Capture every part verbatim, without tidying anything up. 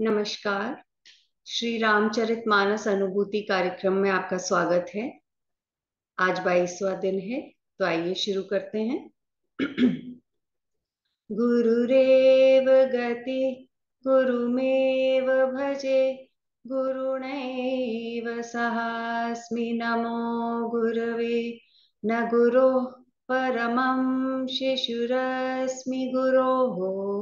नमस्कार। श्री रामचरितमानस अनुभूति कार्यक्रम में आपका स्वागत है। आज बाईसवां दिन है, तो आइए शुरू करते हैं। गुरुरेव गति गुरुमेव भजे, गुरुणैव सहास्मि नमो गुरवे। न गुरोः परमं शिशुरस्मि गुरोः,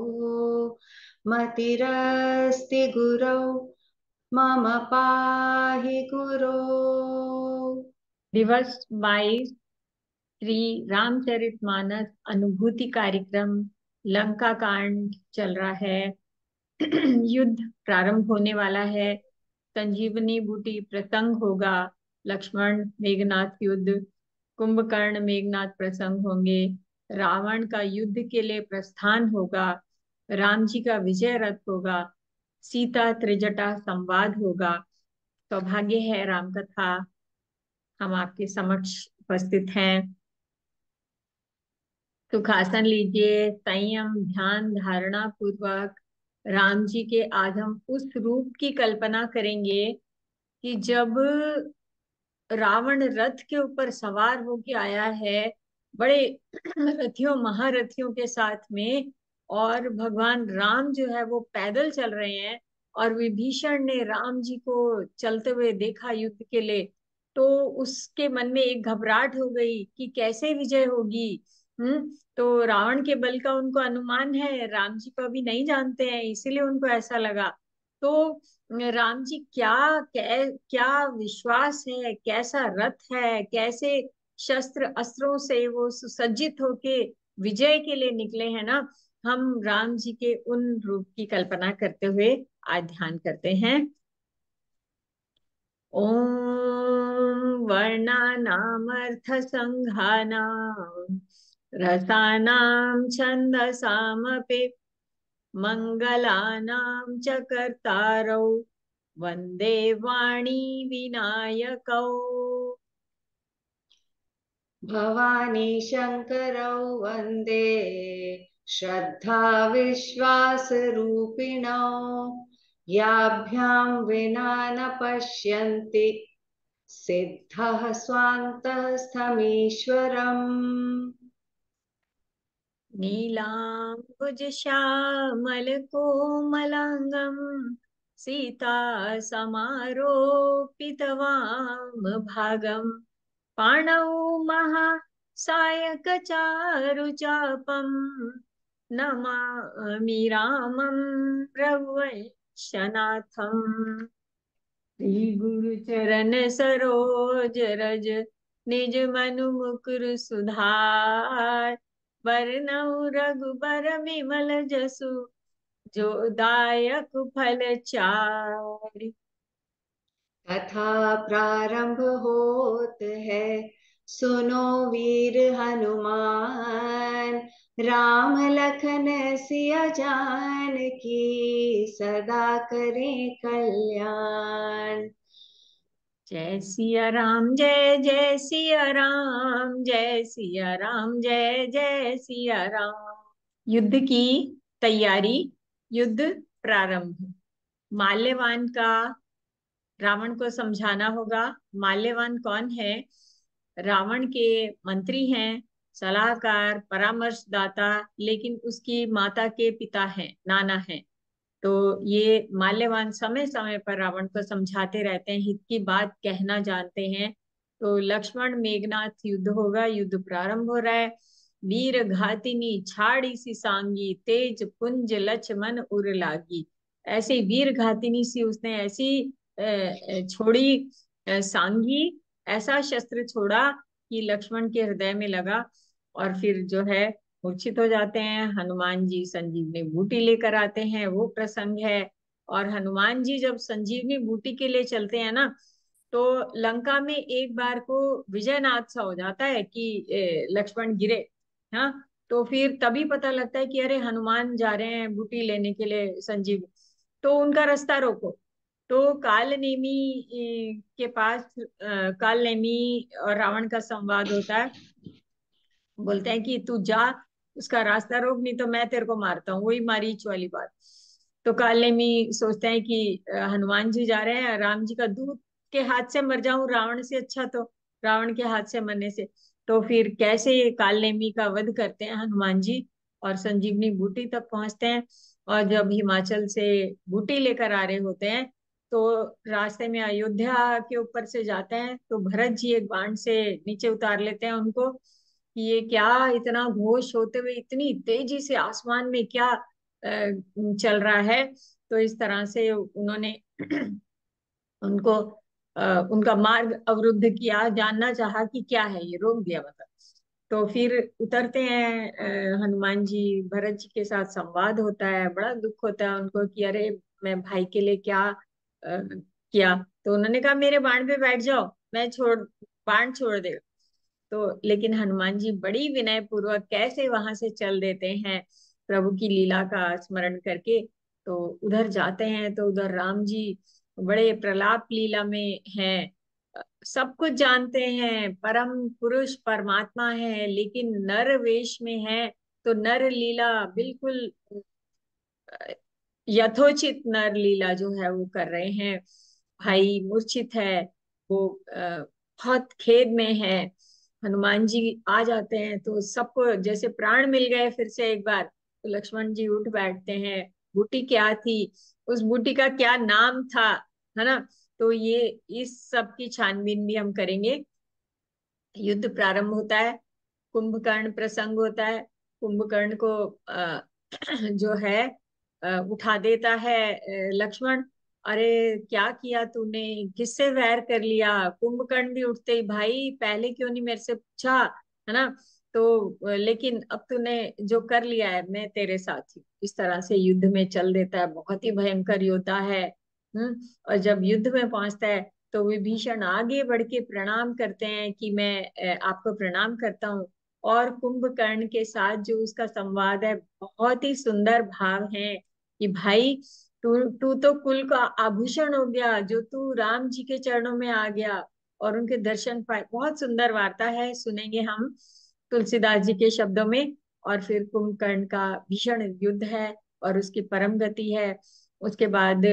मतिरस्ति गुरौ मम पाहि गुरो। दिवस बाईस श्री रामचरितमानस अनुभूति कार्यक्रम लंका कांड चल रहा है। युद्ध प्रारंभ होने वाला है। संजीवनी बूटी प्रसंग होगा। लक्ष्मण मेघनाथ युद्ध, कुंभकर्ण मेघनाथ प्रसंग होंगे। रावण का युद्ध के लिए प्रस्थान होगा। राम जी का विजय रथ होगा। सीता त्रिजटा संवाद होगा। सौभाग्य है राम कथा हम आपके समक्ष उपस्थित हैं। सुखासन लीजिए, संयम ध्यान धारणा पूर्वक राम जी के आज हम उस रूप की कल्पना करेंगे कि जब रावण रथ के ऊपर सवार होके आया है, बड़े रथियों महारथियों के साथ में, और भगवान राम जो है वो पैदल चल रहे हैं, और विभीषण ने राम जी को चलते हुए देखा युद्ध के लिए, तो उसके मन में एक घबराहट हो गई कि कैसे विजय होगी। हम्म तो रावण के बल का उनको अनुमान है, राम जी को अभी नहीं जानते हैं, इसीलिए उनको ऐसा लगा। तो राम जी क्या कै, क्या विश्वास है, कैसा रथ है, कैसे शस्त्र अस्त्रों से वो सुसज्जित होके विजय के लिए निकले हैं ना। हम राम जी के उन रूप की कल्पना करते हुए आज ध्यान करते हैं। ओम वर्णानामर्थ संघानाम रसानां छन्दसामपि मंगलानां च कर्तारौ वंदे वाणी विनायकौ। भवानी शंकरौ वंदे श्रद्धा विश्वास रूपिणौ, याभ्यां विना न पश्यन्ति सिद्धः स्वान्तः स्थमीश्वरम्। नीलाम्बुज श्यामल कोमलांगं सीता समारोपितवाम भागं पाणौ महासायक चारुचापं नमामि रामं रघुवंशनाथम्। श्री गुरु चरण सरोज रज निज मनु मुकुर सुधार, वरनउ रघुबर विमल जसु जो दायक फल चारि। कथा प्रारंभ होत है, सुनो वीर हनुमान। राम लखन सिया जान की, सदा करें कल्याण। जय सिया राम जय जय सिया राम, जय सिया राम जय जय सिया राम। युद्ध की तैयारी, युद्ध प्रारंभ। माल्यवान का रावण को समझाना होगा। माल्यवान कौन है? रावण के मंत्री हैं, सलाहकार, परामर्शदाता, लेकिन उसकी माता के पिता हैं, नाना हैं। तो ये माल्यवान समय समय पर रावण को समझाते रहते हैं, हित की बात कहना जानते हैं। तो लक्ष्मण मेघनाथ युद्ध होगा, युद्ध प्रारंभ हो रहा है। वीर घातिनी छाड़ी सी सांगी, तेज पुंज लक्ष्मण उर लागी। ऐसी वीर घातिनी सी उसने ऐसी अ, अ, छोड़ी अ, सांगी, ऐसा शस्त्र छोड़ा कि लक्ष्मण के हृदय में लगा, और फिर जो है मूर्छित हो जाते हैं। हनुमान जी संजीवनी बूटी लेकर आते हैं, वो प्रसंग है। और हनुमान जी जब संजीवनी बूटी के लिए चलते हैं ना, तो लंका में एक बार को विजयनाथ सा हो जाता है कि ए, लक्ष्मण गिरे। हाँ, तो फिर तभी पता लगता है कि अरे हनुमान जा रहे हैं बूटी लेने के लिए संजीव, तो उनका रास्ता रोको। तो काल नेमी ए, के पास अ, काल नेमी और रावण का संवाद होता है। बोलते हैं कि तू जा, उसका रास्ता रोक, नहीं तो मैं तेरे को मारता हूँ। वही मारीच वाली बात। तो काल नेमी सोचते हैं कि अ, हनुमान जी जा रहे हैं, राम जी का दूत के हाथ से मर जाऊं रावण से अच्छा, तो रावण के हाथ से मरने से। तो फिर कैसे काल नेमी का वध करते हैं हनुमान जी, और संजीवनी बूटी तक पहुंचते हैं। और जब हिमाचल से बूटी लेकर आ रहे होते हैं, तो रास्ते में अयोध्या के ऊपर से जाते हैं, तो भरत जी एक बाण से नीचे उतार लेते हैं उनको, कि ये क्या इतना घोष होते हुए इतनी तेजी से आसमान में क्या अ, चल रहा है। तो इस तरह से उन्होंने उनको अ, उनका मार्ग अवरुद्ध किया, जानना चाहा कि क्या है ये, रोक दिया मतलब। तो फिर उतरते हैं अ, हनुमान जी, भरत जी के साथ संवाद होता है, बड़ा दुख होता है उनको कि अरे मैं भाई के लिए क्या अ, किया। तो उन्होंने कहा मेरे बाण पे बैठ जाओ, मैं छोड़ बाण छोड़ दे। तो लेकिन हनुमान जी बड़ी विनय पूर्वक कैसे वहां से चल देते हैं, प्रभु की लीला का स्मरण करके। तो उधर जाते हैं तो उधर राम जी बड़े प्रलाप लीला में हैं, सब कुछ जानते हैं, परम पुरुष परमात्मा है, लेकिन नर वेश में है। तो नर लीला बिल्कुल यथोचित नर लीला जो है वो कर रहे हैं। भाई मूर्छित है, वो अ, बहुत खेद में है। हनुमान जी आ जाते हैं तो सबको जैसे प्राण मिल गए फिर से एक बार। तो लक्ष्मण जी उठ बैठते हैं, बूटी क्या थी, उस बूटी का क्या नाम था, है ना। तो ये इस सब की छानबीन भी हम करेंगे। युद्ध प्रारंभ होता है, कुंभकर्ण प्रसंग होता है। कुंभकर्ण को अ, जो है अ, उठा देता है अ, लक्ष्मण। अरे क्या किया तूने, किससे वैर कर लिया। कुंभकर्ण भी उठते ही, भाई पहले क्यों नहीं मेरे से पूछा, है ना। तो अ, लेकिन अब तूने जो कर लिया है, मैं तेरे साथ हूँ। इस तरह से युद्ध में चल देता है, बहुत ही भयंकर योद्धा है। हम्म। और जब युद्ध में पहुंचता है तो विभीषण आगे बढ़ के प्रणाम करते हैं कि मैं अ, आपको प्रणाम करता हूँ। और कुंभकर्ण के साथ जो उसका संवाद है, बहुत ही सुंदर भाव है कि भाई तू तू तो कुल का आभूषण हो गया, जो तू राम जी के चरणों में आ गया और उनके दर्शन पाए। बहुत सुंदर वार्ता है, सुनेंगे हम तुलसीदास जी के शब्दों में। और फिर कुंभकर्ण का भीषण युद्ध है और उसकी परम गति है। उसके बाद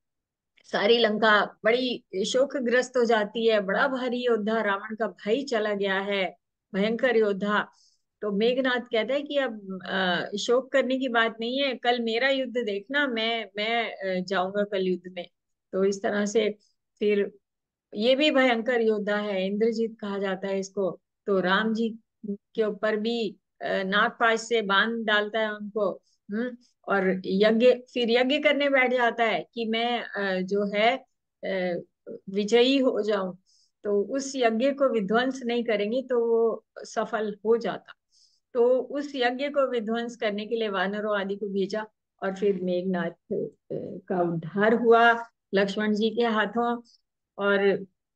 सारी लंका बड़ी शोकग्रस्त हो जाती है, बड़ा भारी योद्धा रावण का भाई चला गया है, भयंकर योद्धा। तो मेघनाथ कहता है कि अब अ, शोक करने की बात नहीं है, कल मेरा युद्ध देखना, मैं मैं अ, जाऊंगा कल युद्ध में। तो इस तरह से फिर ये भी भयंकर योद्धा है, इंद्रजीत कहा जाता है इसको। तो राम जी के ऊपर भी अ, नागपाश से बांध डालता है उनको। हम्म। और यज्ञ, फिर यज्ञ करने बैठ जाता है कि मैं अ, जो है अ, विजयी हो जाऊं। तो उस यज्ञ को विध्वंस नहीं करेंगे तो वो सफल हो जाता। तो उस यज्ञ को विध्वंस करने के लिए वानरों आदि को भेजा। और फिर मेघनाथ अ, का उद्धार हुआ लक्ष्मण जी के हाथों। और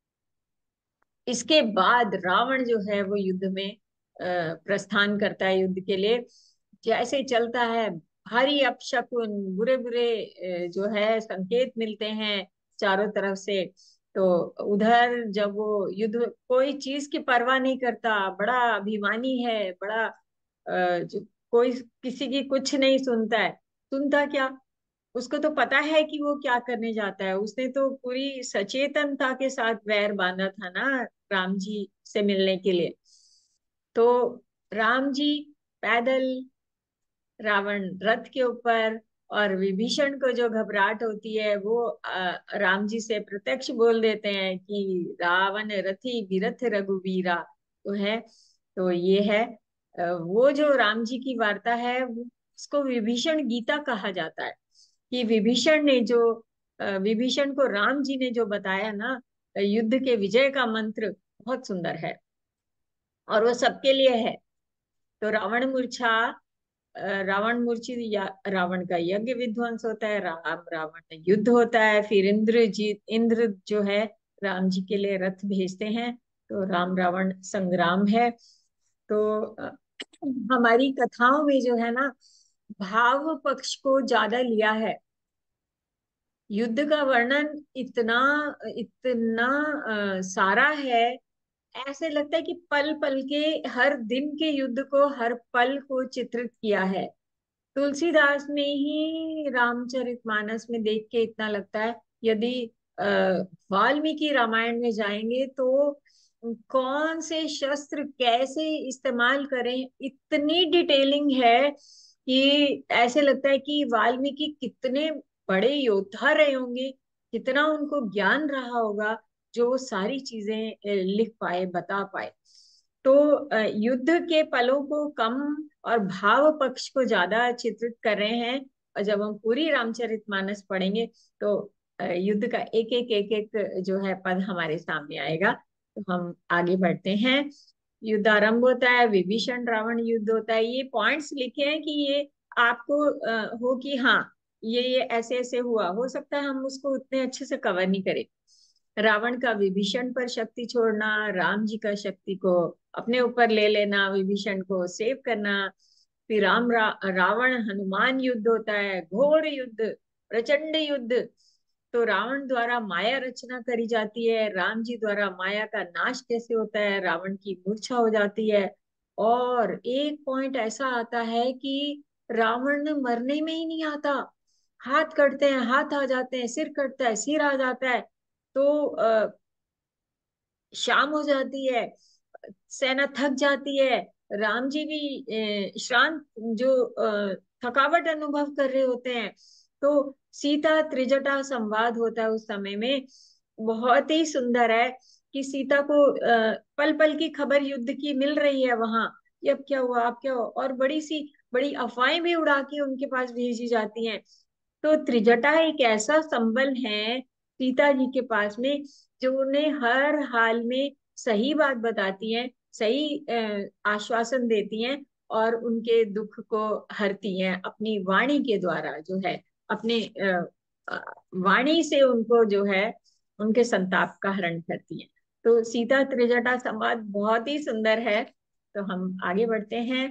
इसके बाद रावण जो है वो युद्ध में अ, प्रस्थान करता है युद्ध के लिए। जैसे चलता है, भारी अपशकुन, बुरे बुरे अ, जो है संकेत मिलते हैं चारों तरफ से। तो उधर जब वो युद्ध, कोई चीज की परवाह नहीं करता, बड़ा अभिमानी है, बड़ा अ, जो कोई किसी की कुछ नहीं सुनता है। सुनता क्या, उसको तो पता है कि वो क्या करने जाता है, उसने तो पूरी सचेतनता के साथ वैर बांधा था ना राम जी से मिलने के लिए। तो राम जी पैदल, रावण रथ के ऊपर, और विभीषण को जो घबराहट होती है वो अ, राम जी से प्रत्यक्ष बोल देते हैं कि रावण रथी बिरथ रघुवीरा। तो है, तो ये है अ, वो जो राम जी की वार्ता है, वो उसको विभीषण गीता कहा जाता है। कि विभीषण ने जो अ, विभीषण को राम जी ने जो बताया ना युद्ध के विजय का मंत्र, बहुत सुंदर है और वो सबके लिए है। तो रावण मूर्छा, अ, रावण मूर्छित, या रावण का यज्ञ विध्वंस होता है, राम रावण युद्ध होता है। फिर इंद्र जीत, इंद्र जो है राम जी के लिए रथ भेजते हैं। तो राम रावण संग्राम है। तो अ, हमारी कथाओं में जो है ना, भाव पक्ष को ज्यादा लिया है। युद्ध का वर्णन इतना इतना अ, सारा है, ऐसे लगता है कि पल पल के, हर दिन के युद्ध को, हर पल को चित्रित किया है। तुलसीदास में ही रामचरितमानस में देख के इतना लगता है। यदि अ, वाल्मीकि रामायण में जाएंगे तो कौन से शस्त्र कैसे इस्तेमाल करें, इतनी डिटेलिंग है कि ऐसे लगता है कि वाल्मीकि कितने बड़े योद्धा रहे होंगे, कितना उनको ज्ञान रहा होगा जो वो सारी चीजें अ, लिख पाए, बता पाए। तो अ, युद्ध के पलों को कम और भाव पक्ष को ज्यादा चित्रित कर रहे हैं। और जब हम पूरी रामचरितमानस पढ़ेंगे तो अ, युद्ध का एक एक एक एक जो है पद हमारे सामने आएगा। तो हम आगे बढ़ते हैं। युद्ध आरंभ होता है, विभीषण रावण युद्ध होता है। ये पॉइंट्स लिखे हैं कि ये आपको अ, हो कि हाँ ये ये ऐसे ऐसे हुआ। हो सकता है हम उसको उतने अच्छे से कवर नहीं करें। रावण का विभीषण पर शक्ति छोड़ना, राम जी का शक्ति को अपने ऊपर ले लेना, विभीषण को सेव करना। फिर राम रा, रावण हनुमान युद्ध होता है, घोर युद्ध, प्रचंड युद्ध। तो रावण द्वारा माया रचना करी जाती है, राम जी द्वारा माया का नाश कैसे होता है, रावण की मूर्छा हो जाती है। और एक पॉइंट ऐसा आता है कि रावण मरने में ही नहीं आता, हाथ कटते हैं हाथ आ जाते हैं, सिर कटता है सिर आ जाता है। तो अ, शाम हो जाती है, सेना थक जाती है, राम जी भी अ, श्रांत जो अ, थकावट अनुभव कर रहे होते हैं। तो सीता त्रिजटा संवाद होता है उस समय में, बहुत ही सुंदर है कि सीता को पल पल की खबर युद्ध की मिल रही है वहां, ये अब क्या हुआ अब क्या हुआ, और बड़ी सी बड़ी अफवाहें भी उड़ा के उनके पास भेजी जाती हैं। तो त्रिजटा एक ऐसा संबल है सीता जी के पास में जो उन्हें हर हाल में सही बात बताती हैं, सही अ, आश्वासन देती हैं, और उनके दुख को हरती हैं अपनी वाणी के द्वारा जो है, अपने अ, अ, वाणी से उनको जो है उनके संताप का हरण करती हैं। तो सीता त्रिजटा संवाद बहुत ही सुंदर है। तो हम आगे बढ़ते हैं।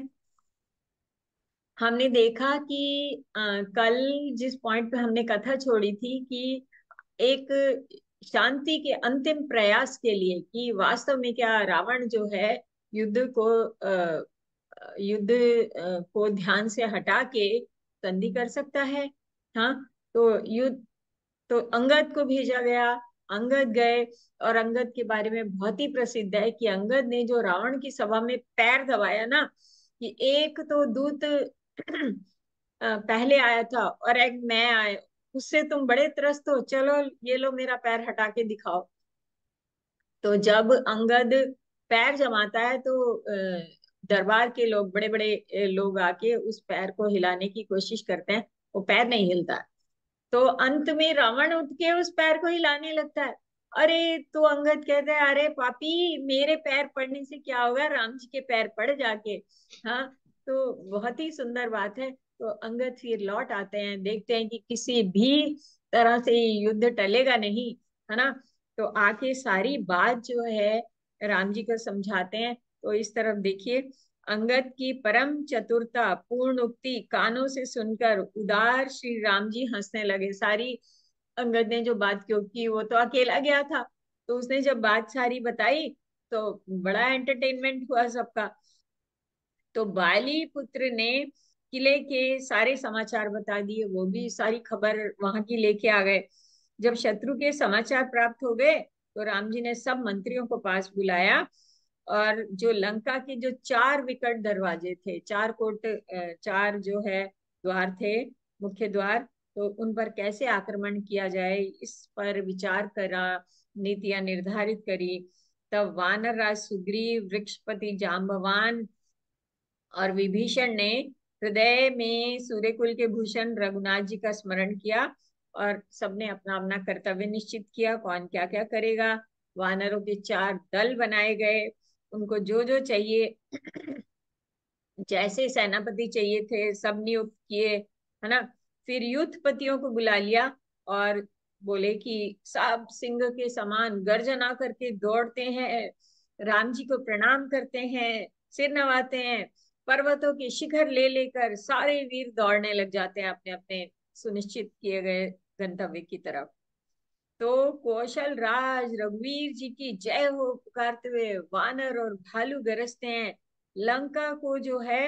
हमने देखा कि अ, कल जिस पॉइंट पे हमने कथा छोड़ी थी कि एक शांति के अंतिम प्रयास के लिए कि वास्तव में क्या रावण जो है युद्ध को अ, युद्ध अ, को ध्यान से हटा के संधि कर सकता है। हाँ, तो युद्ध, तो अंगद को भेजा गया, अंगद गए। और अंगद के बारे में बहुत ही प्रसिद्ध है कि अंगद ने जो रावण की सभा में पैर दबाया ना, कि एक तो दूत अ, पहले आया था और एक मैं आया, उससे तुम बड़े त्रस्त हो, चलो ये लो मेरा पैर हटा के दिखाओ। तो जब अंगद पैर जमाता है तो अ, दरबार के लोग, बड़े बड़े लोग आके उस पैर को हिलाने की कोशिश करते हैं, वो पैर नहीं हिलता। तो अंत में रावण उठ के उस पैर को हिलाने लगता है। अरे तो अंगद कहता है अरे पापी, मेरे पैर पड़ने से क्या होगा, राम जी के पैर पड़ जाके। हाँ, तो बहुत ही सुंदर बात है। तो अंगद फिर लौट आते हैं, देखते हैं कि किसी भी तरह से ये युद्ध टलेगा नहीं, है ना। तो आके सारी बात जो है राम जी को समझाते हैं। तो इस तरफ देखिए, अंगद की परम चतुरता पूर्ण उक्ति कानों से सुनकर उदार श्री राम जी हंसने लगे। सारी अंगद ने जो बात क्यों की, वो तो अकेला गया था, तो उसने जब बात सारी बताई तो बड़ा एंटरटेनमेंट हुआ सबका। तो बाली पुत्र ने किले के सारे समाचार बता दिए, वो भी सारी खबर वहां की लेके आ गए। जब शत्रु के समाचार प्राप्त हो गए तो राम जी ने सब मंत्रियों को पास बुलाया, और जो लंका के जो चार विकट दरवाजे थे, चार कोट अ, चार जो है द्वार थे, मुख्य द्वार, तो उन पर कैसे आक्रमण किया जाए इस पर विचार करा, नीतियां निर्धारित करी। तब वानर राज सुग्रीव, वृक्षपति जाम्बवान और विभीषण ने हृदय में सूर्यकुल के भूषण रघुनाथ जी का स्मरण किया, और सबने अपना अपना कर्तव्य निश्चित किया, कौन क्या क्या करेगा। वानरों के चार दल बनाए गए, उनको जो जो चाहिए जैसे सेनापति चाहिए थे सब नियुक्त किए, है ना। फिर युद्धपतियों को बुला लिया और बोले कि सब सिंह के समान गर्जना करके दौड़ते हैं, राम जी को प्रणाम करते हैं, सिर नवाते हैं, पर्वतों के शिखर ले लेकर सारे वीर दौड़ने लग जाते हैं अपने अपने सुनिश्चित किए गए गंतव्य की तरफ। तो कौशल राज रघुवीर जी की जय हो पुकारते हुए वानर और भालू गरजते हैं। लंका को जो है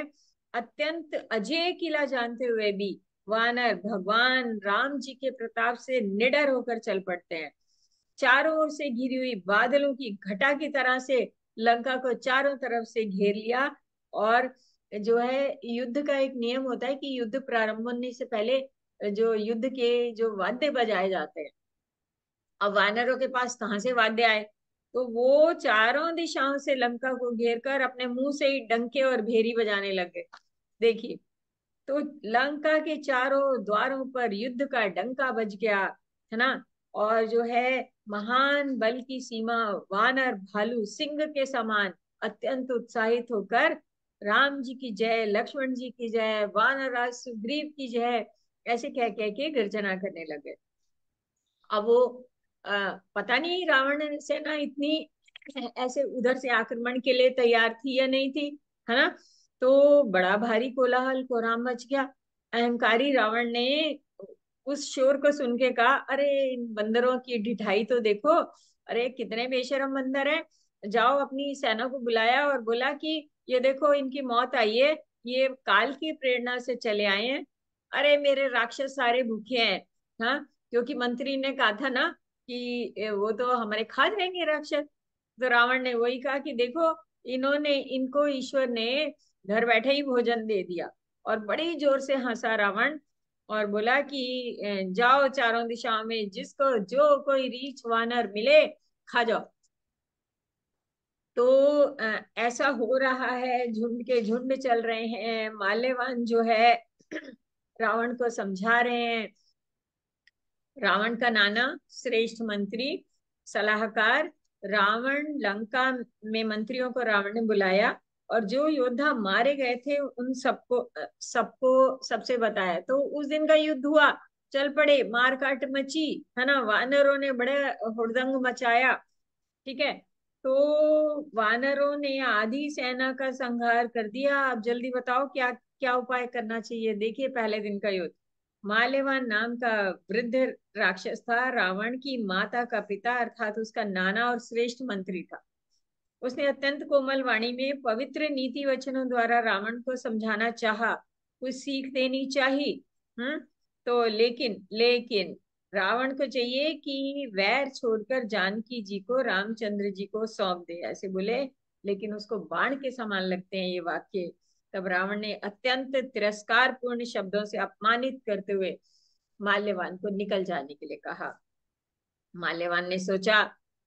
अत्यंत अजेय किला जानते हुए भी वानर भगवान राम जी के प्रताप से निडर होकर चल पड़ते हैं। चारों ओर से घिरी हुई बादलों की घटा की तरह से लंका को चारों तरफ से घेर लिया। और जो है, युद्ध का एक नियम होता है कि युद्ध प्रारंभ होने से पहले जो युद्ध के जो वाद्य बजाए जाते हैं, अब वानरों के पास कहाँ से वाद्य आए, तो वो चारों दिशाओं से लंका को घेर कर अपने मुंह से ही डंके और भेरी बजाने लगे। देखिए, तो लंका के चारों द्वारों पर युद्ध का डंका बज गया, है ना। और जो है, महान बल की सीमा वानर भालू सिंह के समान अत्यंत उत्साहित होकर राम जी की जय, लक्ष्मण जी की जय, वानर राज सुग्रीव की जय, ऐसे कह कह के गर्जना करने लगे। अब वो आ, पता नहीं रावण सेना इतनी ऐसे उधर से आक्रमण के लिए तैयार थी या नहीं थी, है ना। तो बड़ा भारी कोलाहल कोहराम मच गया। अहंकारी रावण ने उस शोर को सुन के कहा, अरे इन बंदरों की ढिठाई तो देखो, अरे कितने बेशरम बंदर हैं। जाओ, अपनी सेना को बुलाया और बोला कि ये देखो, इनकी मौत आई है, ये काल की प्रेरणा से चले आए हैं। अरे मेरे राक्षस सारे भूखे हैं। हाँ, क्योंकि मंत्री ने कहा था ना कि ए, वो तो हमारे खा जाएंगे राक्षस। तो रावण ने वही कहा कि देखो, इन्होंने इनको ईश्वर ने घर बैठे ही भोजन दे दिया। और बड़ी जोर से हंसा रावण और बोला कि ए, जाओ, चारों दिशाओं में जिसको जो कोई रीछ वानर मिले खा जाओ। तो अ, ऐसा हो रहा है, झुंड के झुंड चल रहे हैं। माल्यवान जो है रावण को समझा रहे हैं। रावण का नाना, श्रेष्ठ मंत्री, सलाहकार रावण, लंका में मंत्रियों को रावण ने बुलाया और जो योद्धा मारे गए थे उन सबको सबको सबसे बताया। तो उस दिन का युद्ध हुआ, चल पड़े, मार काट मची, है ना। वानरों ने बड़े हुड़दंग मचाया। ठीक है, तो वानरों ने आधी सेना का संहार कर दिया। अब जल्दी बताओ क्या क्या उपाय करना चाहिए। देखिए, पहले दिन का युद्ध। माल्यवान नाम का वृद्ध राक्षस था, रावण की माता का पिता अर्थात उसका नाना और श्रेष्ठ मंत्री था। उसने अत्यंत कोमल वाणी में पवित्र नीति वचनों द्वारा रावण को समझाना चाहा, कुछ सीख देनी चाहिए। हम्म तो लेकिन लेकिन रावण को चाहिए कि वैर छोड़कर जानकी जी को रामचंद्र जी को सौंप दे, ऐसे बोले। लेकिन उसको बाण के समान लगते हैं ये वाक्य। तब रावण ने अत्यंत तिरस्कार पूर्ण शब्दों से अपमानित करते हुए माल्यवान को निकल जाने के लिए कहा। माल्यवान ने सोचा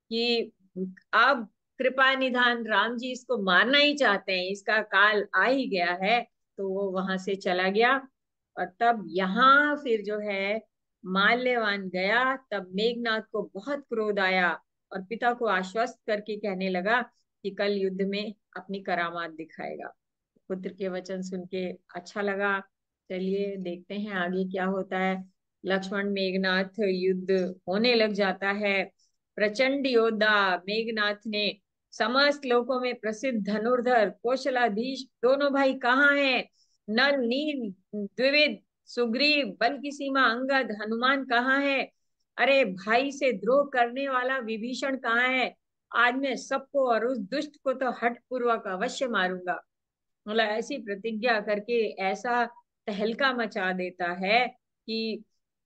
कि अब कृपा निधान राम जी इसको मारना ही चाहते हैं, इसका काल आ ही गया है। तो वो वहां से चला गया। और तब यहाँ फिर जो है, माल्यवान गया, तब मेघनाथ को बहुत क्रोध आया और पिता को आश्वस्त करके कहने लगा कि कल युद्ध में अपनी करामात दिखाएगा। पुत्र के वचन सुन के अच्छा लगा। चलिए देखते हैं आगे क्या होता है। लक्ष्मण मेघनाथ युद्ध होने लग जाता है। प्रचंड योद्धा मेघनाथ ने समस्त लोकों में प्रसिद्ध धनुर्धर कौशलाधीश दोनों भाई कहाँ हैं? नल नील द्विविद सुग्रीव, बल की सीमा अंगद, हनुमान कहाँ है? अरे भाई से द्रोह करने वाला विभीषण कहाँ है? आज मैं सबको और उस दुष्ट को तो हठ पूर्वक अवश्य मारूंगा। मतलब ऐसी प्रतिज्ञा करके ऐसा तहलका मचा देता है कि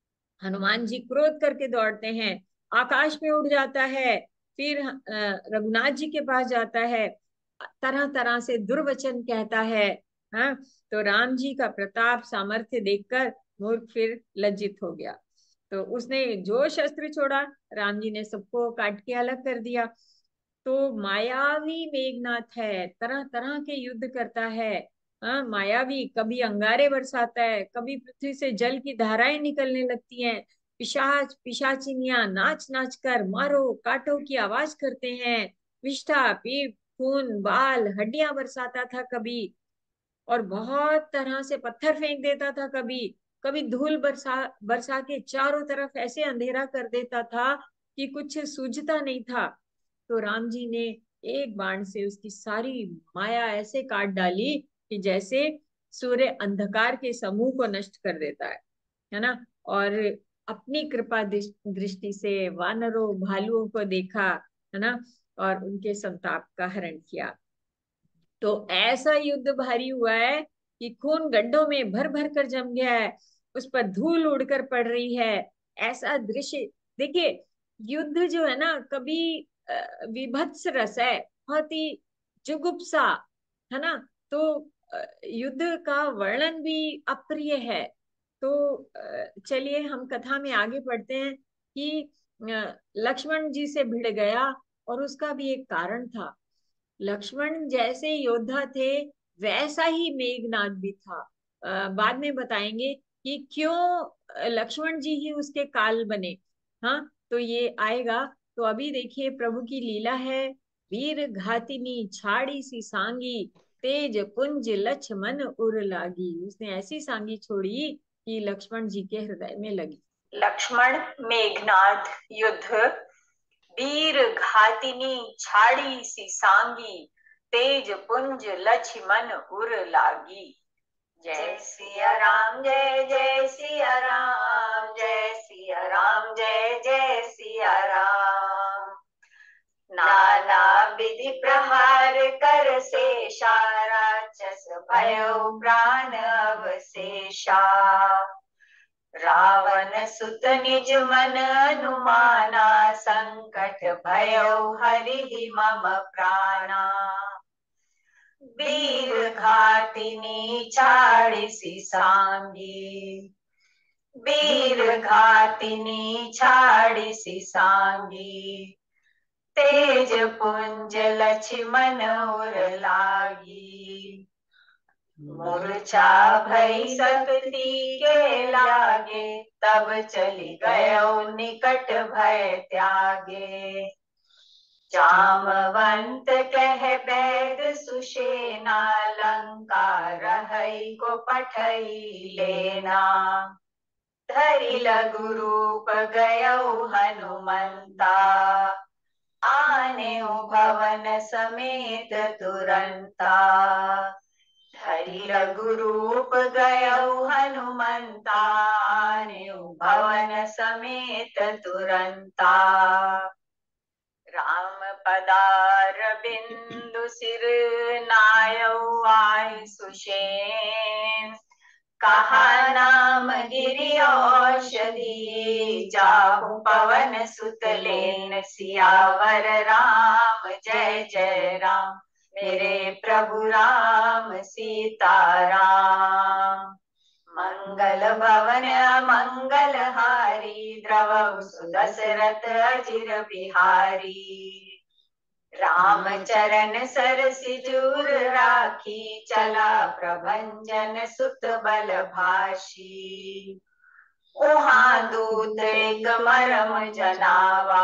हनुमान जी क्रोध करके दौड़ते हैं, आकाश में उड़ जाता है। फिर अ, रघुनाथ जी के पास जाता है, तरह तरह से दुर्वचन कहता है। हाँ, तो राम जी का प्रताप सामर्थ्य देखकर मूर्ख फिर लज्जित हो गया। तो उसने जो शस्त्र छोड़ा, राम जी ने सबको काट के अलग कर दिया। तो मायावी मेघनाथ है, तरह तरह के युद्ध करता है। हाँ, मायावी, कभी अंगारे बरसाता है, कभी पृथ्वी से जल की धाराएं निकलने लगती हैं। पिशाच पिशाचिनियां नाच नाच कर मारो काटो की आवाज करते हैं। विष्ठा पीप खून बाल हड्डियां बरसाता था कभी। और बहुत तरह से पत्थर फेंक देता था कभी। कभी धूल बरसा बरसा के चारों तरफ ऐसे अंधेरा कर देता था कि कुछ सूझता नहीं था। तो राम जी ने एक बाण से उसकी सारी माया ऐसे काट डाली कि जैसे सूर्य अंधकार के समूह को नष्ट कर देता है है ना। और अपनी कृपा दृष्टि से वानरों भालुओं को देखा, है ना, और उनके संताप का हरण किया। तो ऐसा युद्ध भारी हुआ है कि खून गड्ढों में भर भर कर जम गया है, उस पर धूल उड़कर पड़ रही है। ऐसा दृश्य देखिए। युद्ध जो है ना, कभी अ, विभत्स रस है, बहुत ही जुगुप्सा, है ना। तो अ, युद्ध का वर्णन भी अप्रिय है। तो अ, चलिए हम कथा में आगे बढ़ते हैं कि अ, लक्ष्मण जी से भिड़ गया, और उसका भी एक कारण था। लक्ष्मण जैसे योद्धा थे, वैसा ही मेघनाद भी था। अ, बाद में बताएंगे कि क्यों लक्ष्मण जी ही उसके काल बने। हाँ, तो ये आएगा। तो अभी देखिए प्रभु की लीला है। वीर घातिनी छाड़ी सी सांगी, तेज पुंज लक्ष्मण उर लागी। उसने ऐसी सांगी छोड़ी कि लक्ष्मण जी के हृदय में लगी। लक्ष्मण मेघनाद युद्ध। वीर घातिनी छाड़ी सी सांगी, तेज पुंज लक्ष्मण उर लागी। जय सिया राम जय जय सिया राम, जय सिया राम जय जय सिया राम। नाना विधि प्रहार कर शेषा, राक्षस भयो प्राण अवशेषा। रावण सुत निज मन अनुमाना, संकट भयो हरि मम प्राणा। वीर घातिनी छाड़िसी सांगी, वीर घातिनी छाड़िसी सांगी, तेज पुंज लक्ष्मण उर लागी। मूर्छा भई सकती के लागे, तब चली गयो निकट भय त्यागे। जामवंत कह बैद सुषेना, लंका रहई को पठई लेना। धरि लघु रूप गयो हनुमंता, आने भवन समेत तुरंता। धरि लघु रूप गयो हनुमंता, आने भवन समेत तुरंता। राम पदार बिंदु सिर नायौ आय सुषेण। कहा नाम गिरि औषधि, जाहु पवन सुत लेन सियावर राम। जय जय राम मेरे प्रभु राम सीता राम। मंगल भवन मंगल हारी, द्रवहु सुदशरथ अजिर बिहारी। राम चरण सर सिजूर राखी, चला प्रभंजन सुत बल भाषी। उहाँ दूत एक मरम जनावा,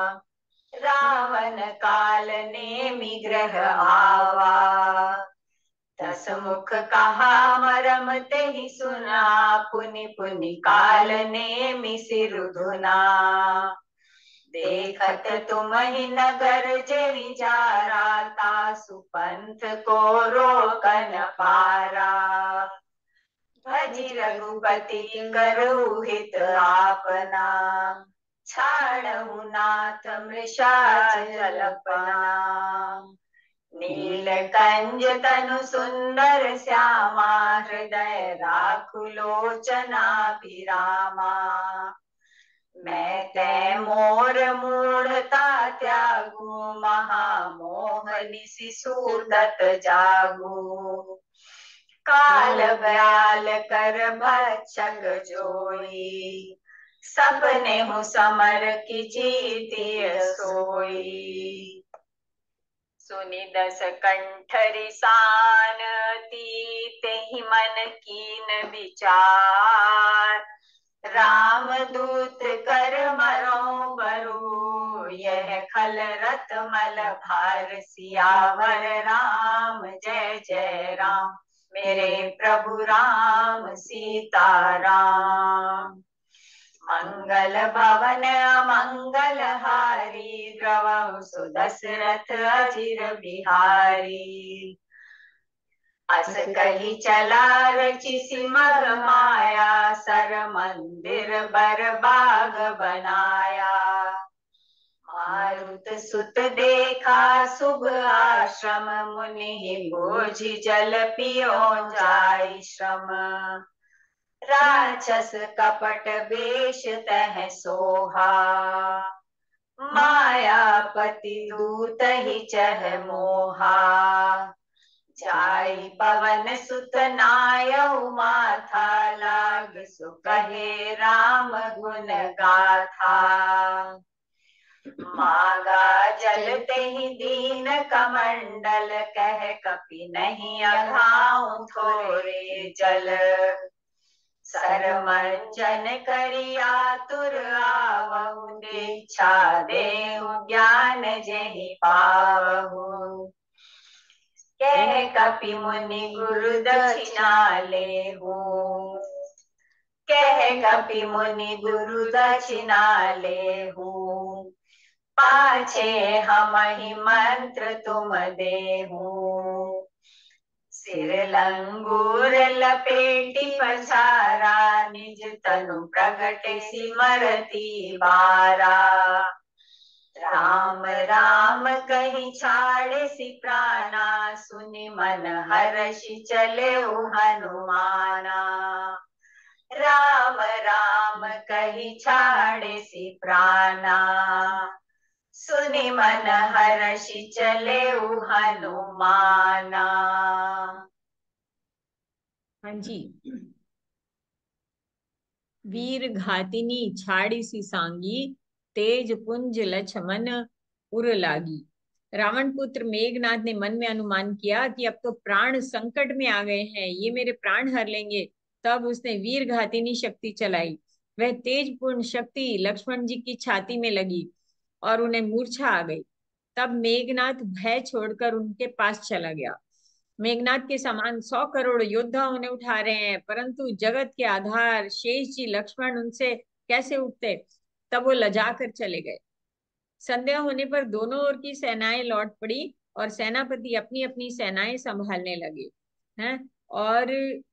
रावण काल नेमि ग्रह आवा। दस मुख कहा मरम तेहि सुना, पुनि पुनि काल नेमि सिर धुना। देखत तुम ही नगर जे विचारा, तासु पंथ को रोकन पारा। भजी रघुपति करहु हित आपना, छाड़हु नाथ मृषा जलपना। नीलकंज तनु सुंदर श्यामा, हृदय राखु लोचना विरामा। मैं तै मोर मूढ़ता त्यागू, महामोह निसि सूतत जागू। काल ब्याल कर भक्षक जोई, सबने हूँ समर की जीती सोई। सुनि दस कंठरि सान, तेहि मन कीन विचार। राम दूत कर मरो बरु, यह खल रत मल भार। सियावर राम जय जय राम मेरे प्रभु राम सीता राम। मंगल भवन मंगल हारी, द्रवहु सुदशरथ अजिर बिहारी। अस कही चला रचि सिमग माया, सर मंदिर बर बाग बनाया। मारुत सुत देखा शुभ आश्रम, मुनि बोझि जल पियो जाय श्रम। राक्षस कपट वेश तह सोहा, मायापति दूत ही चह मोहा। जाई पवन सुत नायउ माथा, लाग सु कहे राम गुण गाथा। मांगा जल तेहि दीन कमंडल, कह कपि नहीं अघाऊं थोरे जल। सरमंजन करि आतुर आवहु, दीक्षा देहु ज्ञान जेहि पावहु। कह कपि मुनि गुरु दक्षिणा लेहु, कह कपि मुनि गुरु दक्षिणा लेहु। पाछे हमहि मंत्र तुम देहु, सिर लंगूर लपेटी पछारा, निज तनु प्रगट सिमरती बारा। राम राम कहि छाड़ि प्राणा, सुनि मन हर्षि चले हनुमाना। राम राम कहि छाड़ि प्राणा, सुनि मन हर्षि चले हनुमाना। हाँ जी। वीर घातिनी छाड़ी सी सांगी, तेज पुंज लक्ष्मण उर लागी। रावण पुत्र मेघनाथ ने मन में अनुमान किया कि अब तो प्राण संकट में आ गए हैं, ये मेरे प्राण हर लेंगे। तब उसने वीर घातिनी शक्ति चलाई। वह तेज पूर्ण शक्ति लक्ष्मण जी की छाती में लगी और उन्हें मूर्छा आ गई। तब मेघनाथ भय छोड़कर उनके पास चला गया। मेघनाथ के समान सौ करोड़ योद्धा उन्हें उठा रहे हैं, परंतु जगत के आधार शेष जी लक्ष्मण उनसे कैसे उठते। तब वो लजा कर चले गए। संध्या होने पर दोनों ओर की सेनाएं लौट पड़ी और सेनापति अपनी अपनी सेनाएं संभालने लगे हैं। और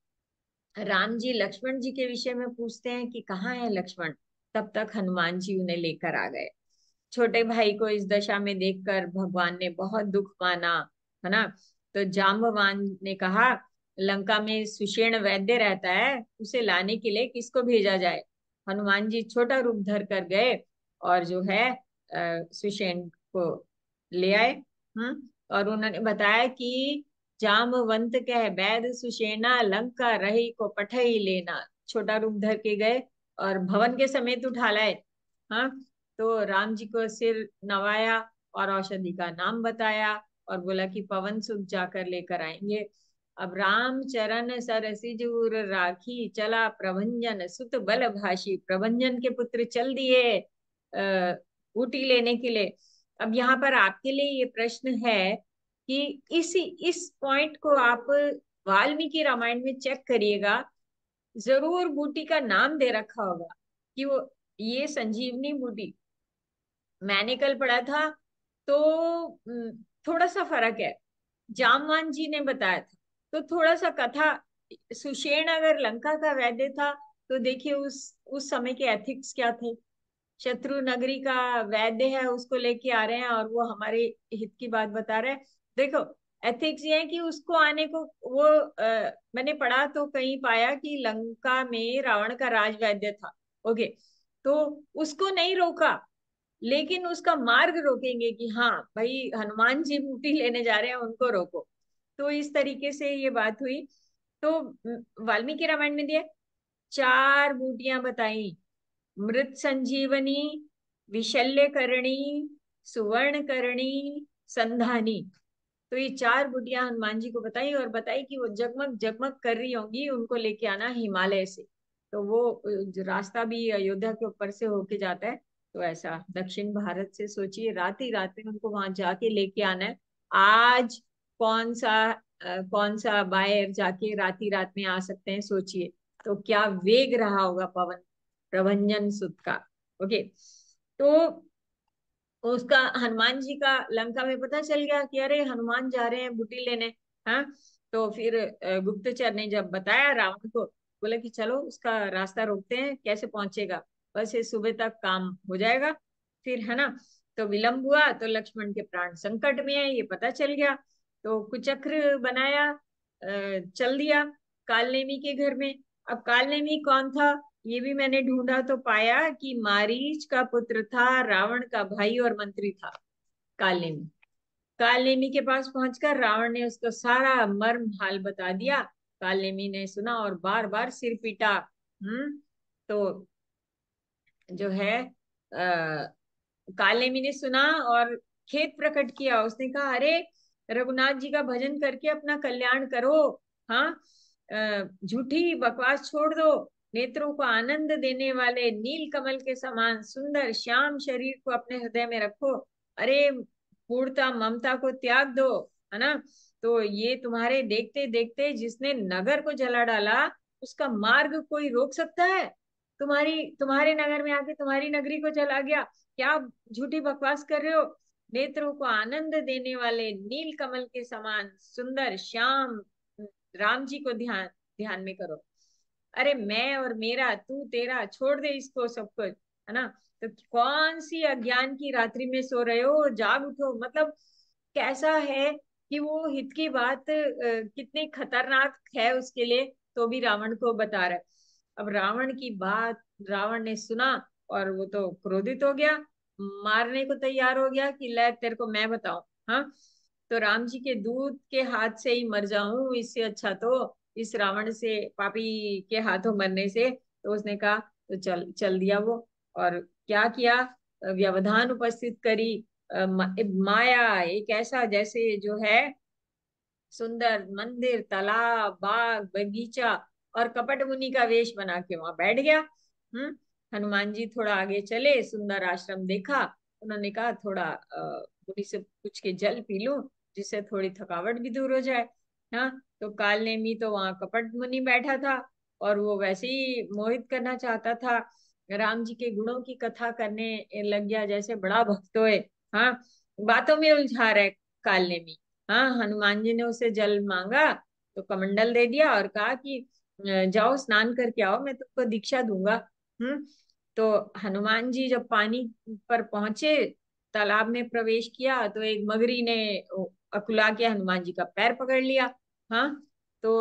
राम जी लक्ष्मण जी के विषय में पूछते हैं कि कहाँ है लक्ष्मण। तब तक हनुमान जी उन्हें लेकर आ गए। छोटे भाई को इस दशा में देखकर भगवान ने बहुत दुख माना, है ना। तो जाम्बवान ने कहा, लंका में सुषेण वैद्य रहता है, उसे लाने के लिए किसको भेजा जाए। हनुमान जी छोटा रूप धर कर गए और जो है सुषेण को ले आए। हम्म और उन्होंने बताया कि जामवंत कह बैद सुषेणा, लंका रही को पठई लेना। छोटा रूप धर के गए और भवन के समेत उठा लाए। हाँ, तो राम जी को सिर नवाया और औषधि का नाम बताया और बोला कि पवन सुत जाकर लेकर आएंगे। अब राम चरण सरसिजूर राखी, चला प्रभंजन सुत बल भाषी। प्रभंजन के पुत्र चल दिए ऊटी लेने के लिए। अब यहाँ पर आपके लिए ये प्रश्न है कि इस इस पॉइंट को आप वाल्मीकि रामायण में चेक करिएगा, जरूर बूटी का नाम दे रखा होगा कि वो ये संजीवनी बूटी। मैंने कल पढ़ा था तो थोड़ा सा फर्क है, जामवान जी ने बताया था तो थोड़ा सा कथा। सुषेण अगर लंका का वैद्य था तो देखिए उस उस समय के एथिक्स क्या थे। शत्रु नगरी का वैद्य है, उसको लेके आ रहे हैं और वो हमारे हित की बात बता रहे हैं। देखो एथिक्स ये है कि उसको आने को वो आ, मैंने पढ़ा तो कहीं पाया कि लंका में रावण का राज वैद्य था। ओके, तो उसको नहीं रोका, लेकिन उसका मार्ग रोकेंगे कि हाँ भाई हनुमान जी बूटी लेने जा रहे हैं, उनको रोको। तो इस तरीके से ये बात हुई। तो वाल्मीकि रामायण में दिया चार बूटियां बताई, मृत संजीवनी, विशल्य करणी, सुवर्ण करणी, संधानी। तो ये चार बुटियां हनुमान जी को बताई और बताई कि वो जगमग जगमग कर रही होंगी, उनको लेके आना हिमालय से। तो वो रास्ता भी अयोध्या के ऊपर से होके जाता है। तो ऐसा दक्षिण भारत से सोचिए, रात ही रात में उनको वहां जाके लेके आना है। आज कौन सा आ, कौन सा बायर जाके रात ही रात में आ सकते हैं, सोचिए। तो क्या वेग रहा होगा पवन प्रभंजन सुत का। ओके, तो उसका हनुमान जी का लंका में पता चल गया कि अरे हनुमान जा रहे हैं बूटी लेने। हाँ, तो फिर गुप्तचर ने जब बताया रावण को, बोला कि चलो उसका रास्ता रोकते हैं, कैसे पहुंचेगा, बस ये सुबह तक काम हो जाएगा फिर, है ना। तो विलंब हुआ तो लक्ष्मण के प्राण संकट में है ये पता चल गया। तो कुचक्र बनाया, चल दिया कालनेमी के घर में। अब कालनेमी कौन था ये भी मैंने ढूंढा तो पाया कि मारीच का पुत्र था, रावण का भाई और मंत्री था कालनेमी। कालनेमी के पास पहुंचकर रावण ने उसको सारा मर्म हाल बता दिया। कालनेमी ने सुना और बार बार सिर पीटा। हम्म तो जो है आ, कालनेमी ने सुना और खेद प्रकट किया। उसने कहा अरे रघुनाथ जी का भजन करके अपना कल्याण करो। हाँ, अ, झूठी बकवास छोड़ दो। नेत्रों को आनंद देने वाले नील कमल के समान सुंदर श्याम शरीर को अपने हृदय में रखो। अरे पूर्णता ममता को त्याग दो, है ना। तो ये तुम्हारे देखते देखते जिसने नगर को जला डाला उसका मार्ग कोई रोक सकता है? तुम्हारी तुम्हारे नगर में आके तुम्हारी नगरी को जला गया, क्या झूठी बकवास कर रहे हो। नेत्रों को आनंद देने वाले नील कमल के समान सुंदर श्याम राम जी को ध्यान ध्यान में करो। अरे मैं और मेरा, तू तेरा, छोड़ दे इसको सब कुछ, है ना। तो कौन सी अज्ञान की रात्रि में सो रहे हो, जाग उठो। मतलब कैसा है कि वो हित की बात अ, कितनी खतरनाक है उसके लिए, तो भी रावण को बता रहा है। अब रावण की बात रावण ने सुना और वो तो क्रोधित हो गया, मारने को तैयार हो गया कि ले तेरे को मैं बताऊं। हाँ, तो राम जी के दूत के हाथ से ही मर जाऊं इससे अच्छा तो इस रावण से, पापी के हाथों मरने से। तो उसने कहा तो चल चल दिया वो। और क्या किया, व्यवधान उपस्थित करी। अ, मा- माया एक ऐसा जैसे जो है सुंदर मंदिर, तालाब, बाग, बगीचा और कपट मुनि का वेश बना के वहां बैठ गया। हम्म हनुमान जी थोड़ा आगे चले, सुंदर आश्रम देखा। उन्होंने कहा थोड़ा अ, मुनि से पूछ के जल पी लूं जिससे थोड़ी थकावट भी दूर हो जाए। हाँ, तो काल नेमी तो वहां कपट मुनि बैठा था और वो वैसे ही मोहित करना चाहता था। राम जी के गुणों की कथा करने लग गया जैसे बड़ा भक्त होए। हाँ, बातों में उलझा रहे काल नेमी। हाँ, हनुमान जी ने उसे जल मांगा तो कमंडल दे दिया और कहा कि अ, जाओ स्नान करके आओ, मैं तुमको दीक्षा दूंगा। हम्म तो हनुमान जी जब पानी पर पहुंचे, तालाब में प्रवेश किया तो एक मगरी ने अकुला के हनुमान जी का पैर पकड़ लिया। हाँ, तो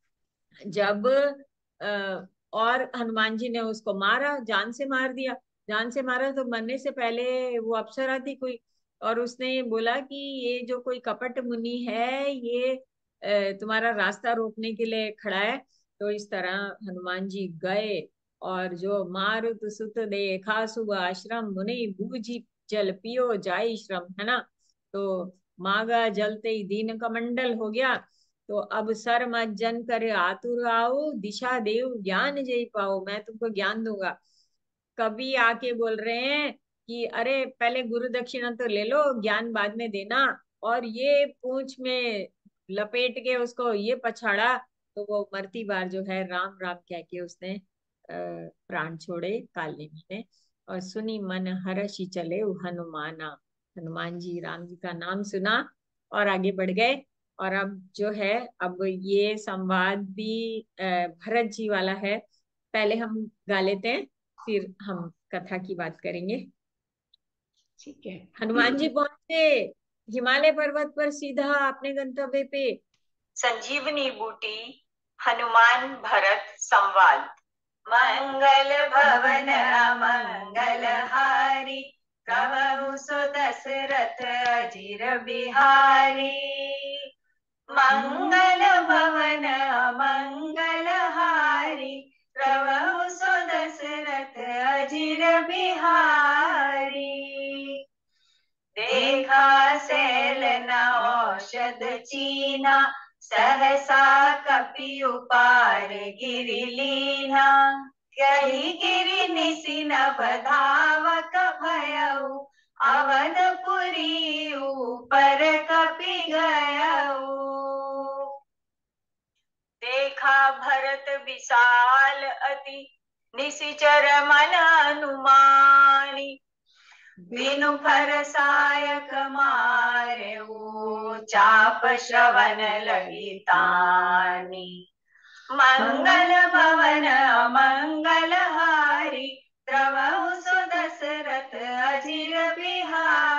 जब अ, और हनुमान जी ने उसको मारा, जान से मार दिया। जान से मारा तो मरने से पहले वो अप्सरा थी कोई, और उसने बोला कि ये जो कोई कपट मुनि है ये अ, तुम्हारा रास्ता रोकने के लिए खड़ा है। तो इस तरह हनुमान जी गए और जो मारुत सुत देखा शुभ आश्रम, मुनि बूझी जल पियो जाई श्रम, है ना। तो मागा जलते ही दीन कमंडल हो गया। तो अब सर मत जन करे आतुर आओ, दिशा देव ज्ञान जय पाओ, मैं तुमको ज्ञान दूंगा। कभी आके बोल रहे हैं कि अरे पहले गुरु दक्षिणा तो ले लो, ज्ञान बाद में देना। और ये पूंछ में लपेट के उसको ये पछाड़ा। तो वो मरती बार जो है राम राम कह के उसने अ, प्राण छोड़े कालिनी ने। और सुनी मन हर्षि चले हनुमाना। हनुमान जी राम जी का नाम सुना और आगे बढ़ गए। और अब जो है, अब ये संवाद भी अ, भरत जी वाला है। पहले हम गा लेते हैं, फिर हम कथा की बात करेंगे। ठीक है। हनुमान जी पहुंचे हिमालय पर्वत पर सीधा अपने गंतव्य पे। संजीवनी बूटी हनुमान भरत संवाद। मंगल भवन मंगल हारी, प्रभु सु दशरथ अजीर बिहारी। मंगल भवन मंगल हारी, प्रभु सु दशरथ अजीर बिहारी। देखा सैल न औषध चीना, सहसा कपि उपार गिरि लीना। कही गिरि निसि नभ धावक भयउ, अवधपुरी ऊपर कपि गयउ। देखा भरत विशाल अति, निशिचर मन अनुमानी। बिनु फरसायक मारेऊ, चाप श्रवण लगी तानी। मंगल भवन मंगल हारी, प्रभु सु दशरथ अजीर बिहारी।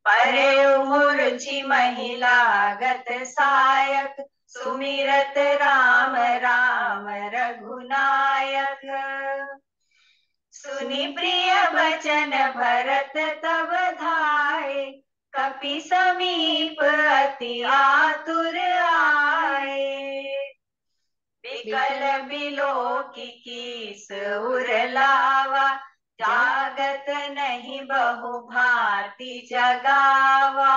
परे मूर्छि महिलागत सायक, सुमिरत राम राम रघुनायक। सुनि प्रिय बचन भरत तब धाये, कपि समीप अति आतुर आए। विकल बिलोकी कीस उर लावा, जागत नहीं बहु भांति जगावा।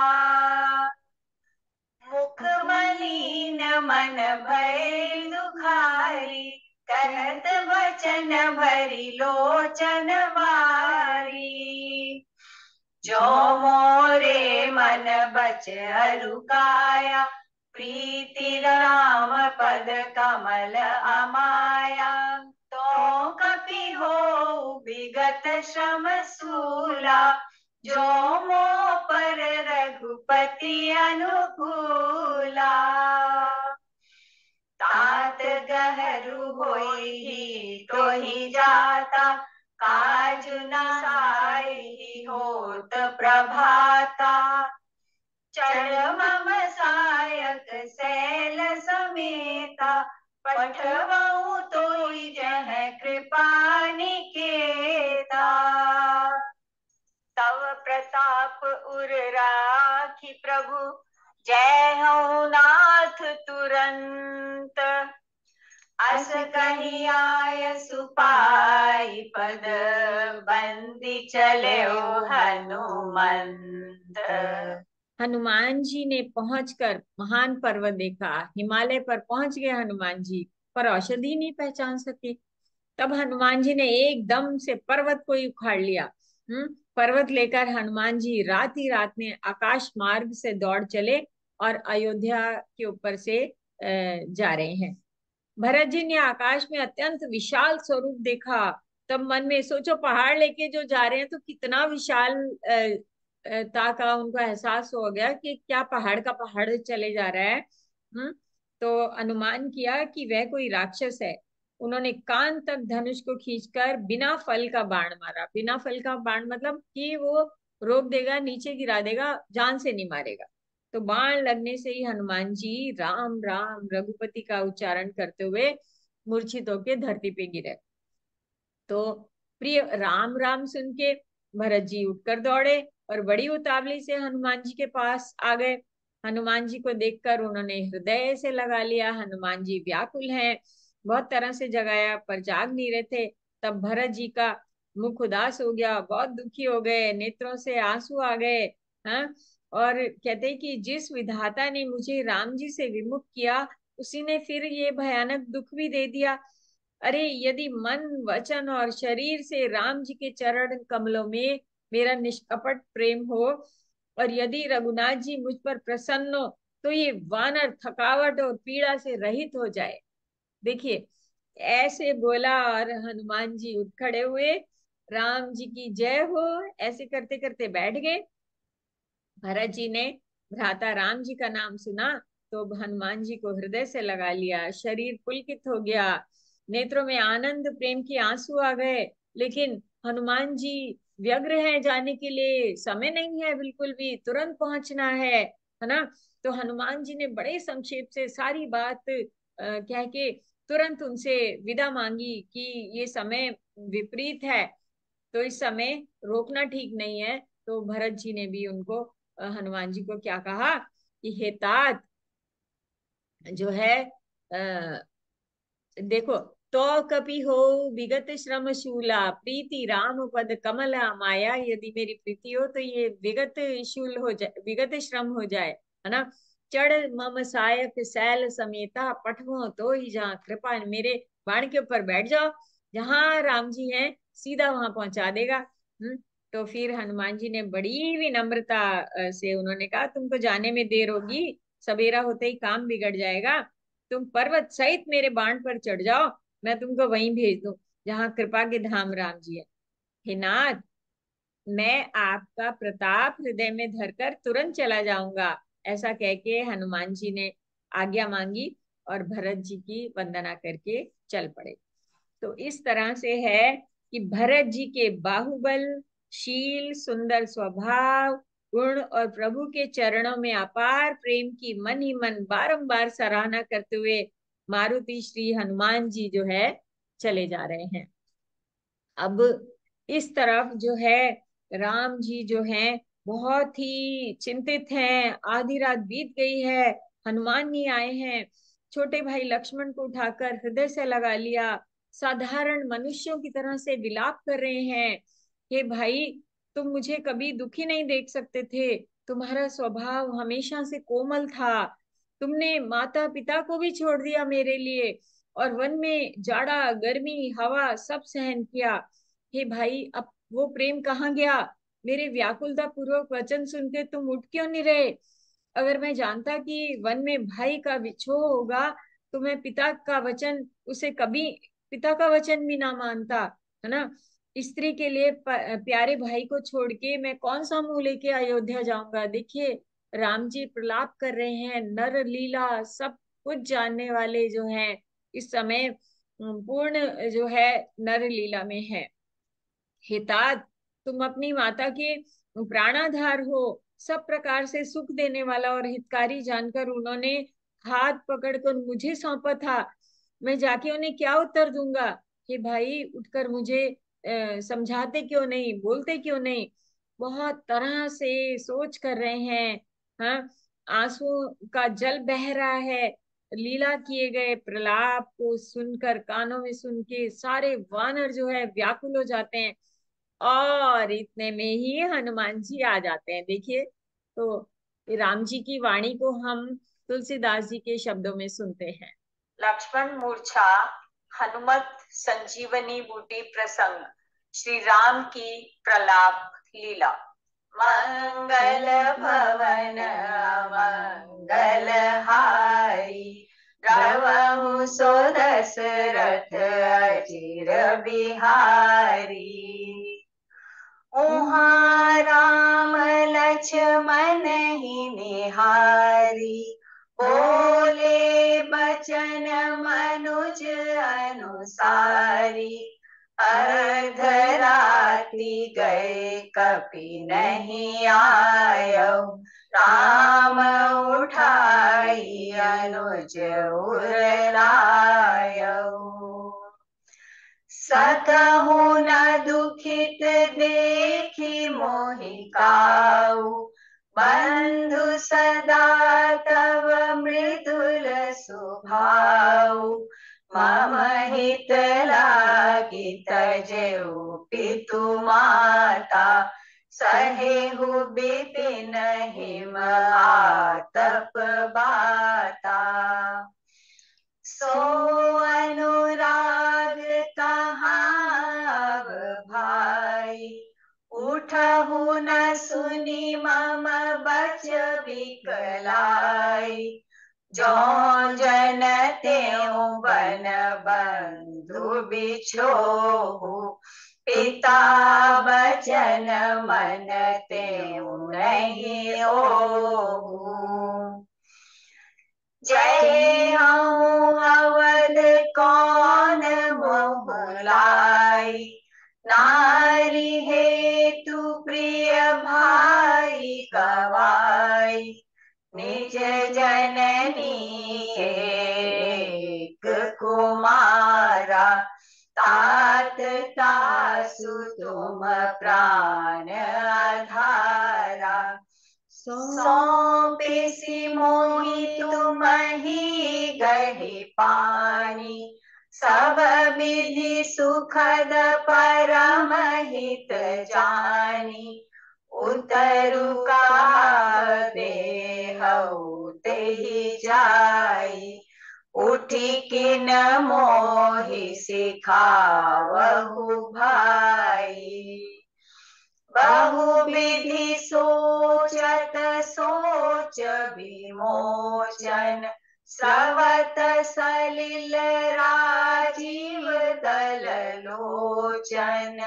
मुख मलिन मन भय दुखारी, कहत वचन भरी लोचन बारी। जो मोरे मन बच अरुकाया, प्रीति राम पद कमल अमाया। तो कपि हो विगत श्रम सूला, जो मोह पर रघुपति अनुकूला। तात गहरू होई तो ही जाता, काज न साई होत प्रभाता। चढ़ मम सायक सैल समेता, पठवऊ तोई जह कृपा निकेता। तव प्रताप उर राखी प्रभु, जय हो नाथ तुरंत। अस कही आय सुपाई पद, बंदी चले हनुमंत। हनुमान जी ने पहुंचकर महान पर्वत देखा। हिमालय पर पहुंच गए हनुमान जी, पर औषधि नहीं पहचान सके। तब हनुमान जी ने एकदम से पर्वत को ही उखाड़ लिया। हम्म पर्वत लेकर हनुमान जी रात ही रात में आकाश मार्ग से दौड़ चले और अयोध्या के ऊपर से जा रहे हैं। भरत जी ने आकाश में अत्यंत विशाल स्वरूप देखा। तब मन में सोचो, पहाड़ लेके जो जा रहे हैं तो कितना विशाल ता का उनको एहसास हो गया कि क्या पहाड़ का पहाड़ चले जा रहा है। हम्म तो अनुमान किया कि वह कोई राक्षस है। उन्होंने कान तक धनुष को खींचकर बिना फल का बाण मारा। बिना फल का बाण मतलब कि वो रोक देगा, नीचे गिरा देगा, जान से नहीं मारेगा। तो बाण लगने से ही हनुमान जी राम राम रघुपति का उच्चारण करते हुए मूर्छित होकर धरती पे गिरे। तो प्रिय राम राम सुन के भरत जी उठकर दौड़े और बड़ी उतावली से हनुमान जी के पास आ गए। हनुमान जी को देखकर उन्होंने हृदय से लगा लिया। हनुमान जी व्याकुल हैं, बहुत तरह से जगाया पर जाग नहीं रहे थे। तब भरत जी का मुख उदास हो गया, बहुत दुखी हो गए, नेत्रों से आंसू आ गए। हाँ और कहते कि जिस विधाता ने मुझे राम जी से विमुख किया, उसी ने फिर ये भयानक दुख भी दे दिया। अरे यदि मन वचन और शरीर से राम जी के चरण कमलों में मेरा निष्कपट प्रेम हो, और यदि रघुनाथ जी मुझ पर प्रसन्न हो, तो ये वानर थकावट और पीड़ा से रहित हो जाए। देखिए ऐसे बोला और हनुमान जी उठ खड़े हुए, राम जी की जय हो ऐसे करते करते बैठ गए। भरत जी ने भ्राता राम जी का नाम सुना तो हनुमान जी को हृदय से लगा लिया, शरीर पुलकित हो गया, नेत्रों में आनंद प्रेम के आंसू आ गए। लेकिन हनुमान जी व्यग्र हैं जाने के लिए, समय नहीं है बिल्कुल भी, तुरंत पहुंचना है है ना। तो हनुमान जी ने बड़े संक्षेप से सारी बात कह के तुरंत उनसे विदा मांगी कि ये समय विपरीत है, तो इस समय रोकना ठीक नहीं है। तो भरत जी ने भी उनको हनुमान जी को क्या कहा कि हे तात जो है आ, देखो, तो कपि हो विगत श्रम शूला, प्रीति राम पद कमल माया। यदि मेरी प्रीति हो तो ये विगत शूल हो जाए, विगत श्रम हो जाए, है ना। चढ़ मम सायक सैल समेता, पठवो तो ही जहाँ कृपा, मेरे बाण के ऊपर बैठ जाओ, जहाँ राम जी हैं सीधा वहां पहुंचा देगा। हम्म तो फिर हनुमान जी ने बड़ी विनम्रता से उन्होंने कहा, तुमको जाने में देर होगी, सवेरा होते ही काम बिगड़ जाएगा, तुम पर्वत सहित मेरे बाण पर चढ़ जाओ, मैं तुमको वहीं भेज दूं जहाँ कृपा के धाम राम जी है। हे नाथ, मैं आपका प्रताप हृदय में धरकर तुरंत चला जाऊंगा। ऐसा कह के हनुमान जी ने आज्ञा मांगी और भरत जी की वंदना करके चल पड़े। तो इस तरह से है कि भरत जी के बाहुबल, शील, सुंदर स्वभाव, गुण और प्रभु के चरणों में अपार प्रेम की मन ही मन बारंबार सराहना करते हुए मारुति श्री हनुमान जी जो है चले जा रहे हैं। अब इस तरफ जो है राम जी जो हैं बहुत ही चिंतित हैं, आधी रात बीत गई है, हनुमान नहीं आए हैं। छोटे भाई लक्ष्मण को उठाकर हृदय से लगा लिया, साधारण मनुष्यों की तरह से विलाप कर रहे हैं। हे भाई, तुम मुझे कभी दुखी नहीं देख सकते थे, तुम्हारा स्वभाव हमेशा से कोमल था, तुमने माता पिता को भी छोड़ दिया मेरे लिए, और वन में जाड़ा गर्मी हवा सब सहन किया। हे भाई, अब वो प्रेम कहाँ गया? मेरे व्याकुलता पूर्वक वचन सुन के तुम उठ क्यों नहीं रहे? अगर मैं जानता कि वन में भाई का विछोह होगा तो मैं पिता का वचन उसे कभी पिता का वचन भी ना मानता, है ना। स्त्री के लिए प- प्यारे भाई को छोड़ के मैं कौन सा मुंह लेके अयोध्या जाऊंगा। देखिए, राम जी प्रलाप कर रहे हैं, नर लीला सब कुछ जानने वाले जो हैं इस समय अम, पूर्ण जो है नर लीला में है। हे तात, तुम अपनी माता के प्राणाधार हो, सब प्रकार से सुख देने वाला और हितकारी जानकर उन्होंने हाथ पकड़कर मुझे सौंपा था, मैं जाके उन्हें क्या उत्तर दूंगा? हे भाई, उठकर मुझे अ, समझाते क्यों नहीं, बोलते क्यों नहीं? बहुत तरह से सोच कर रहे हैं। हाँ, आंसू का जल बह रहा है। लीला किए गए प्रलाप को सुनकर, कानों में सुन के सारे वानर जो है व्याकुल हो जाते हैं, और इतने में ही हनुमान जी आ जाते हैं। देखिए, तो राम जी की वाणी को हम तुलसीदास जी के शब्दों में सुनते हैं। लक्ष्मण मूर्छा, हनुमत संजीवनी बूटी प्रसंग, श्री राम की प्रलाप लीला। मंगल भवन मंगल हारी, द्रवहु सो दशरथ अचिर बिहारी। उहाँ राम लक्ष्मण ही निहारी, बोले बचन मनुज अनुसारी। अर्धरात्रि गए कपि नहीं आयो, राम उठाई अनुज उर लायो। सकहु न दुखित देखी मोहि काऊ, बंधु सदा तव मृदुल स्वभाव। मम हित लागी तजेउ पितु माता, सहेहु बिपिन हिम आतप बाता। सो अनुराग कहाँ भाई, उठहु न सुनी मम बच बिकलाई। जो जन त्यों बन बंधु बिछोहु, पिता बचन मन त्यों नहीं ओहु। जय हूँ अवध कौन मोहलाई, नारी हेतु प्रिय भाई गवाई। निज जननी एक कुमारा, तात तासु तुम प्राण आधारा। सौंपे मोहि तुम ही गहि पानी, सब विधि सुखद परम हित जानी। उतरु का देहु तेहि जाई, उठी किन मोहि सिखावहु भाई। बहु विधि सोचत सोच विमोचन, स्रवत सलिल राजीव दल लोचन।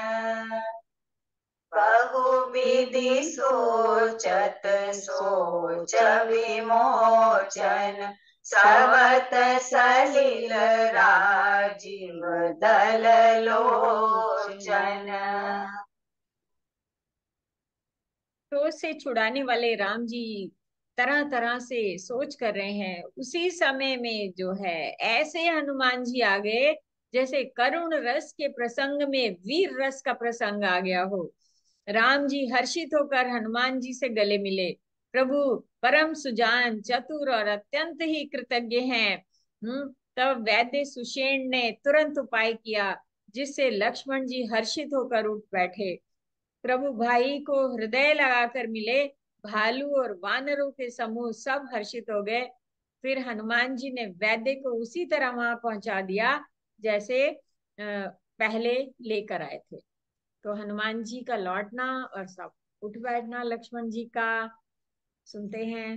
बहु विधि सोचत सोच विमोचन, स्रवत सलिल राजीव दल लोचन। क्रोध से छुड़ाने वाले राम जी तरह तरह से सोच कर रहे हैं। उसी समय में जो है ऐसे हनुमान जी आ गए जैसे करुण रस के प्रसंग में वीर रस का प्रसंग आ गया हो। राम जी हर्षित होकर हनुमान जी से गले मिले। प्रभु परम सुजान, चतुर और अत्यंत ही कृतज्ञ हैं। हम्म तब वैद्य सुषेण ने तुरंत उपाय किया, जिससे लक्ष्मण जी हर्षित होकर उठ बैठे। प्रभु भाई को हृदय लगाकर मिले। भालू और वानरों के समूह सब हर्षित हो गए। फिर हनुमान जी ने वैद्य को उसी तरह वहां पहुंचा दिया जैसे अ, पहले लेकर आए थे। तो हनुमान जी का लौटना और सब उठ बैठना लक्ष्मण जी का सुनते हैं।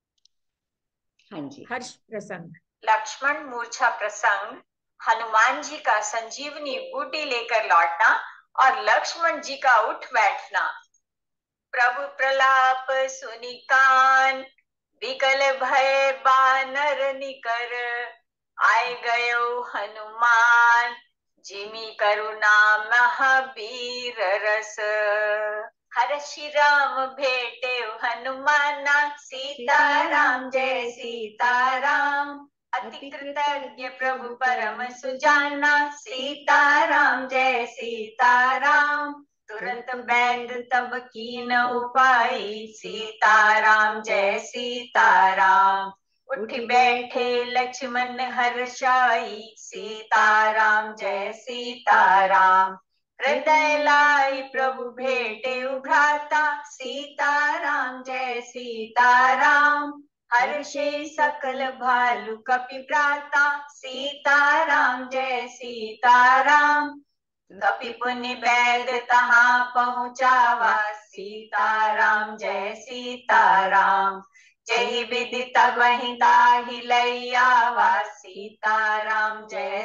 हाँ जी। हर्ष प्रसंग। लक्ष्मण मूर्छा प्रसंग, हनुमान जी का संजीवनी बूटी लेकर लौटना और लक्ष्मण जी का उठ बैठना। प्रभु प्रलाप सुनि कान, विकल भय बानर निकर। आए गयो हनुमान, जिमि करुणा महावीर रस। हर्षि राम भेटे हनुमाना, सीताराम जय सीताराम। अति कृतज्ञ प्रभु परम सुजाना, सीताराम जय सीताराम। तुरंत बैद तब कीन उपाय, सीताराम जय सीताराम। उठ बैठे लक्ष्मण हर्षाई, सीताराम जय सीताराम। हृदय लाई प्रभु भेटे भ्राता, सीताराम जय सीताराम। हर्षे सकल भालु कपि भ्राता, सीताराम जय सीताराम। कपि पुनि बैद तहाँ पहुँचावा, सीताराम जय सीताराम। जय विधि तबहि ताहि लई आवा, सीताराम जय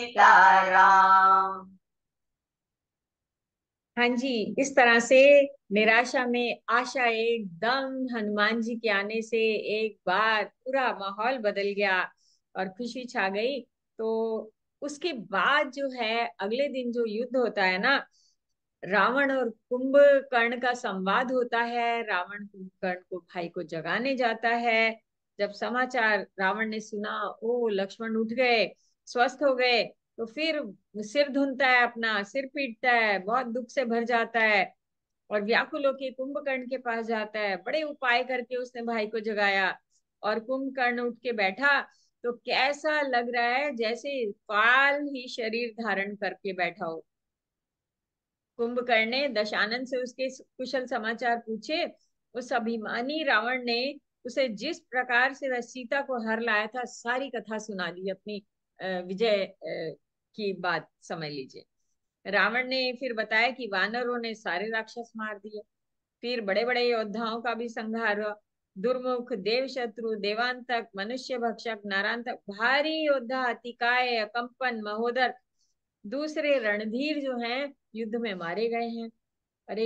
सीताराम। हाँ जी, इस तरह से निराशा में आशा एकदम हनुमान जी के आने से एक बार पूरा माहौल बदल गया और खुशी छा गई। तो उसके बाद जो है अगले दिन जो युद्ध होता है ना, रावण और कुंभकर्ण का संवाद होता है। रावण कुंभकर्ण को भाई को जगाने जाता है। जब समाचार रावण ने सुना, ओ लक्ष्मण उठ गए, स्वस्थ हो गए, तो फिर सिर धुनता है, अपना सिर पीटता है, बहुत दुख से भर जाता है और व्याकुल होके कुंभकर्ण के पास जाता है। बड़े उपाय करके उसने भाई को जगाया और कुंभकर्ण उठ के बैठा तो कैसा लग रहा है जैसे काल ही शरीर धारण करके बैठा हो। कुंभकर्ण ने दशानन से उसके कुशल समाचार पूछे। उस अभिमानी रावण ने उसे जिस प्रकार से वह सीता को हर लाया था सारी कथा सुना दी। अपनी अ, विजय अ, की बात समझ लीजिए। रावण ने फिर बताया कि वानरों ने सारे राक्षस मार दिए। फिर बड़े बड़े योद्धाओं का भी संहार हुआ। दुर्मुख, देव शत्रु, देवांतक, मनुष्य भक्षक, नारांतक, भारी योद्धा, अतिकाय, अकंपन, महोदर, दूसरे रणधीर जो हैं युद्ध में मारे गए हैं। अरे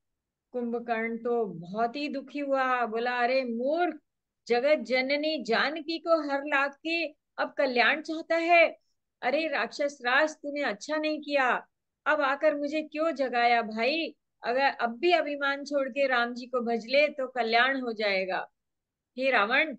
कुंभकर्ण तो बहुत ही दुखी हुआ। बोला, अरे मूर्ख, जगत जननी जानकी को हर लाख के अब कल्याण चाहता है। अरे राक्षस राज, तूने अच्छा नहीं किया। अब आकर मुझे क्यों जगाया भाई? अगर अब भी अभिमान छोड़ के राम जी को भज ले तो कल्याण हो जाएगा। हे रावण,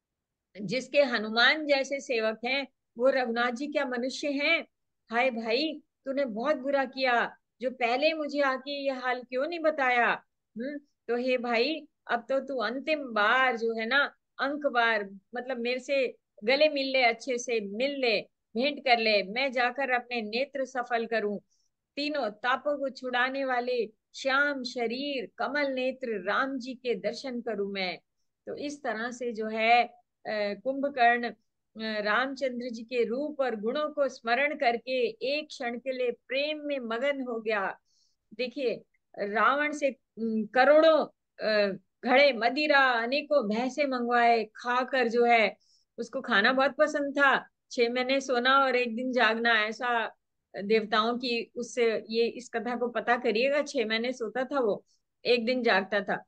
जिसके हनुमान जैसे सेवक हैं वो रघुनाथ जी क्या मनुष्य हैं? हाय भाई, तूने बहुत बुरा किया। जो पहले मुझे आके ये हाल क्यों नहीं बताया? हम्म तो हे भाई, अब तो तू अंतिम बार जो है ना, अंक बार, मतलब मेरे से गले मिल ले, अच्छे से मिल ले, भेंट कर ले, मैं जाकर अपने नेत्र सफल करूं। तीनों तापों को छुड़ाने वाले श्याम शरीर कमल नेत्र राम जी के दर्शन करूं मैं। तो इस तरह से जो है अ, कुंभकर्ण अ, रामचंद्र जी के रूप और गुणों को स्मरण करके एक क्षण के लिए प्रेम में मगन हो गया। देखिए, रावण से अम, करोड़ों अ, घड़े मदिरा, अनेकों भैंसे मंगवाए, खाकर जो है उसको खाना बहुत पसंद था। छह महीने सोना और एक दिन जागना, ऐसा देवताओं की उससे ये इस कथा को पता करिएगा। छह महीने सोता था वो, एक दिन जागता था।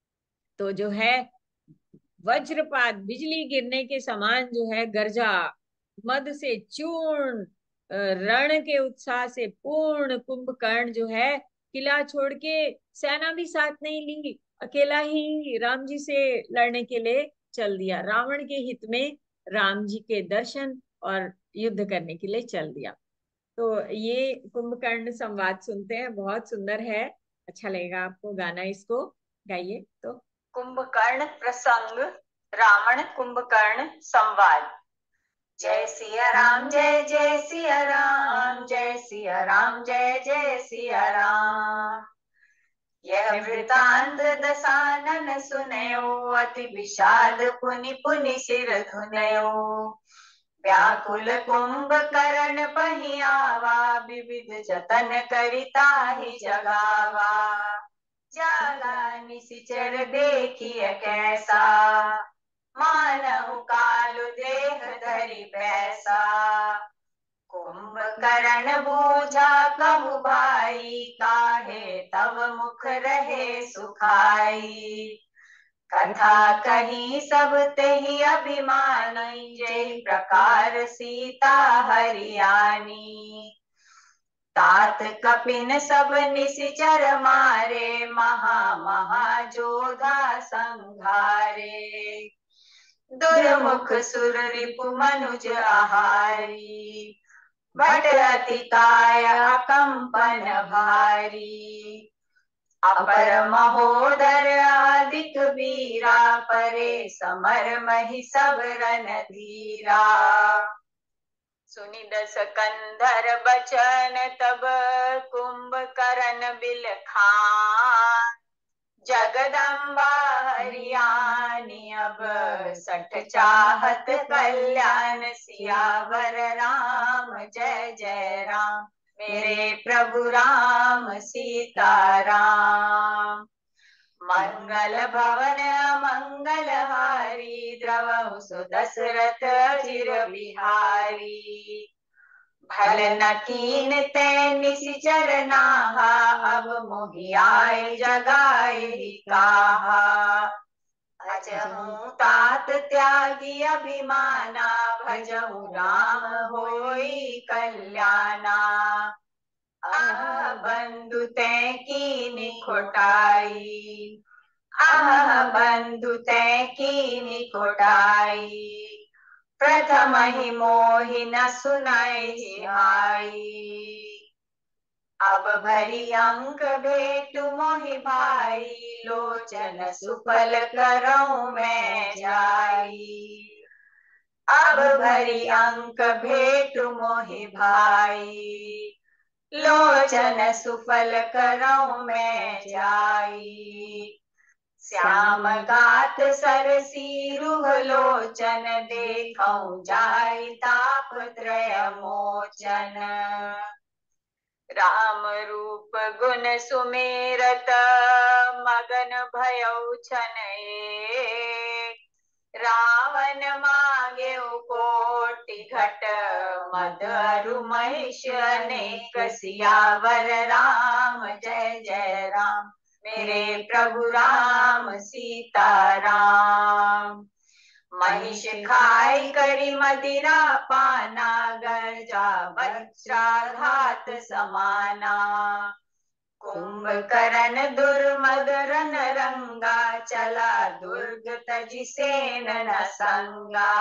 तो जो है वज्रपात, बिजली गिरने के समान जो है गरजा, मद से चूर्ण, अ, रण के उत्साह से पूर्ण कुंभकर्ण जो है किला छोड़ के, सेना भी साथ नहीं ली, अकेला ही राम जी से लड़ने के लिए चल दिया, रावण के हित में राम जी के दर्शन और युद्ध करने के लिए चल दिया। तो ये कुंभकर्ण संवाद सुनते हैं, बहुत सुंदर है, अच्छा लगेगा आपको गाना, इसको गाइए तो। कुंभकर्ण प्रसंग, रावण कुंभकर्ण संवाद। जय सिया राम जय जय सिया राम, जय सिया राम जय जय सिया राम। यह वृतांत दसानन सुनयो, अति विषाद पुनि पुनि सिर धुनयो। व्याकुल कुंभकर्ण पहियावा, विविध जतन करिता ही जगावा। जागा निशिचर देखिए कैसा, मानहु कालु देह धरि पैसा। कुंभकर्ण बूझा कहु भाई, काहे तव मुख रहे सुखाई। कथा कही सब तेहि अभिमानी, जय प्रकार सीता हरियाणी। तात कपिन सब निशिचर मारे, महा महा जोधा संघारे। दुर्मुख सुर रिपु मनुज आहारी, भट अति काया कंपन भारी। अपर महोदर आदिक वीरा, परे समर महि सब रन धीरा। सुनि दस कंधर बचन तब, कुंभकर्ण बिलखान। जगदम्बा हरियाणी अब, सठ चाहत कल्याण। सियावर राम जय जय राम, मेरे प्रभु राम सीताराम। मंगल भवन मंगल हारी, द्रवहु सु दशरथ चिर बिहारी। भल न कीन ते निशिचर नाहा, अब मोहि आए जगाए काहा। अजहूँ तात त्यागी अभिमाना, भजहूँ राम होई कल्याणा। आह बंधु तै कीनी खोटाई, आह बंधु तै कीनी खोटाई। प्रथम ही मोहि न सुनाई भाई, अब भरी अंक भेटु मोहि भाई। लोचन सुफल करऊँ मैं जाई, अब भरी अंक भेटु मोहि भाई। लोचन सुफल करऊँ मैं जाई। श्याम गात सरसी रुह लोचन, देखऊँ जाई ताप त्रय मोचन। राम रूप गुण सुमेरत, मगन भयउ छन एक। रावण मांगे कोटि घट, मद अरु महिष अनेक। सियावर राम जय जय राम, मेरे प्रभु राम सीताराम। महिष खाई करी मदिरा पाना, गर्जा वज्राघात समाना। कुंभकर्ण दुर्मदरन रंगा, चला दुर्ग तजि सेन न संगा।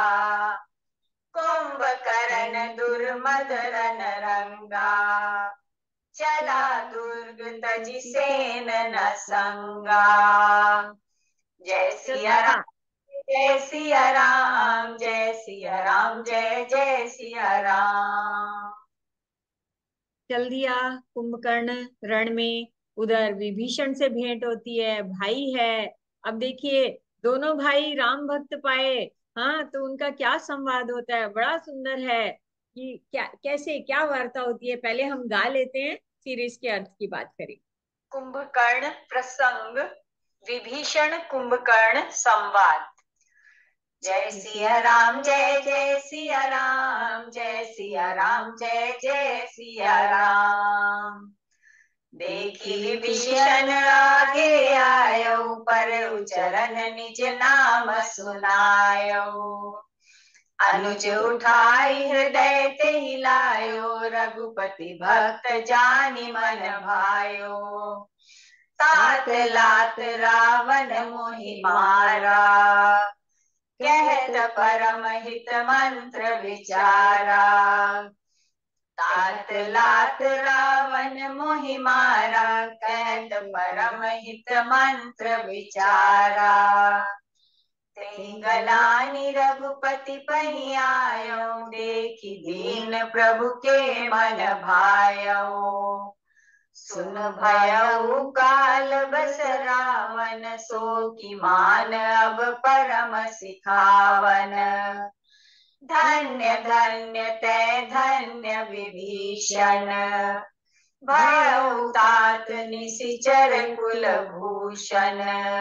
कुंभकर्ण दुर्मदरन रंगा, चला दुर्ग तजि सेन न संगा। जय सिया राम जय सिया राम, जय सिया राम जय जय सिया राम। चल दिया कुंभकर्ण रण में, उधर विभीषण से भेंट होती है, भाई है। अब देखिए दोनों भाई राम भक्त पाए, हाँ, तो उनका क्या संवाद होता है, बड़ा सुंदर है कि क्या कैसे क्या वार्ता होती है। पहले हम गा लेते हैं, फिर इसके अर्थ की बात करें। कुंभकर्ण प्रसंग, विभीषण कुंभकर्ण संवाद। जय सिया राम जय जय सिया राम, जय सिया राम जय जय सिया राम। देखी विभीषण आगे आयो, पर उचरन निज नाम सुनायो। अनुज उठाई हृदय ते हिलायो, रघुपति भक्त जानी मन भायो। तात लात रावण मोहि मारा, कहत परम हित मंत्र विचारा। तात लात रावण मोहि मारा, कहत परम हित मंत्र विचारा। गलानी रघुपति पही आयो, देखी दीन प्रभु के मन भायो। सुन भयउ काल बस रावण, सो की मान अब परम सिखावन। धन्य धन्य ते धन्य विभीषण, भयउ तात निशिचर कुलभूषण।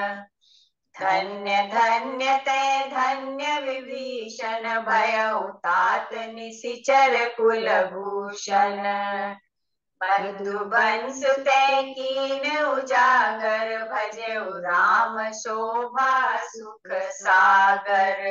धन्य धन्य ते धन्य विभीषण, भयउ तात निशिचर कुलभूषण। मधुबन सुते कीन उजागर, भजउ राम शोभा सुख सागर।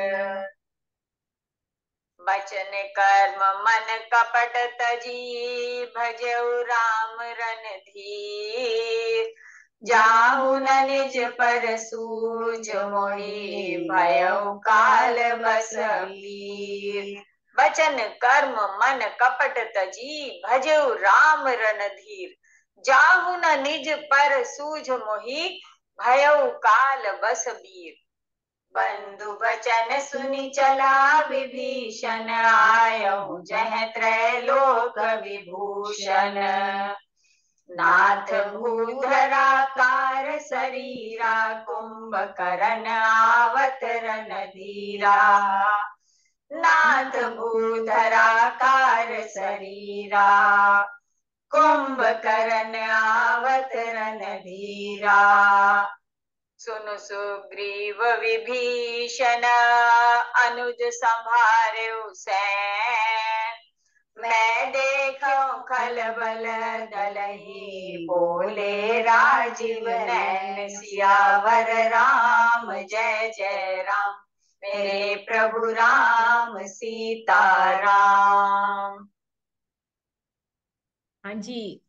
बचन कर्म मन कपट तजी, भजउ राम रणधीर। जाहु न निज पर सूझ मोहि, भयउ काल बस वीर। वचन कर्म मन कपट तजी, भजउ राम रणधीर। जाहु न निज पर सूझ मोहि, भयउ काल बस वीर। बंधु वचन सुनि चला विभीषण, आयहु जह त्रैलोक विभूषण। नाथ भूधरा कार शरीरा, कुंभकर्ण आवत रणधीरा। नाथ भूधरा कार शरीरा, कुंभकर्ण आवत रणधीरा। सुनु सुग्रीव विभीषण, अनुज संभार्यो सैन। मैं देखूं खलबल दलहि, बोले राजीव नैन। सियावर राम जय जय राम, मेरे प्रभु राम सीता राम। हाँ जी,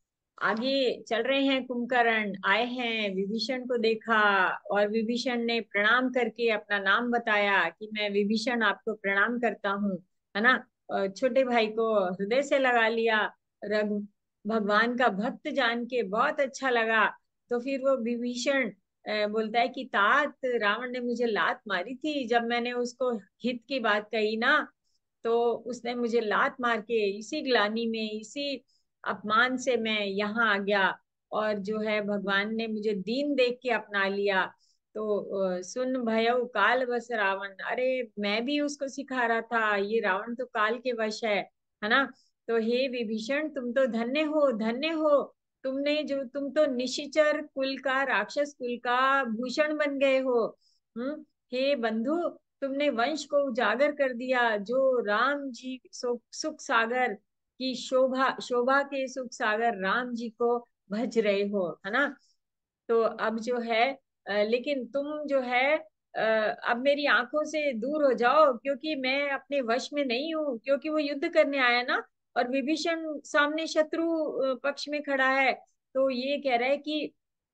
आगे चल रहे हैं। कुंभकर्ण आए हैं, विभीषण को देखा और विभीषण ने प्रणाम करके अपना नाम बताया कि मैं विभीषण आपको प्रणाम करता हूँ, है ना। और छोटे भाई को हृदय से लगा लिया। रघु भगवान का भक्त जान के बहुत अच्छा लगा। तो फिर वो विभीषण अ, बोलता है कि तात, रावण ने मुझे लात मारी थी जब मैंने उसको हित की बात कही ना, तो उसने मुझे लात मार के इसी ग्लानि में, इसी अपमान से मैं यहाँ आ गया। और जो है भगवान ने मुझे दीन देख के अपना लिया। तो अ, सुन भयउ काल बस रावण, अरे मैं भी उसको सिखा रहा था, ये रावण तो काल के वश है है ना। तो हे विभीषण, तुम तो धन्य हो, धन्य हो। तुमने जो तुम तो निशिचर कुल का, राक्षस कुल का भूषण बन गए हो। हम्म हे बंधु, तुमने वंश को उजागर कर दिया। जो राम जी सुख सुख सागर की शोभा, शोभा के सुख सागर राम जी को भज रहे हो, है ना। तो अब जो है अ, लेकिन तुम जो है अ, अब मेरी आंखों से दूर हो जाओ, क्योंकि मैं अपने वश में नहीं हूँ। क्योंकि वो युद्ध करने आया ना, और विभीषण सामने शत्रु अ, पक्ष में खड़ा है। तो ये कह रहा है कि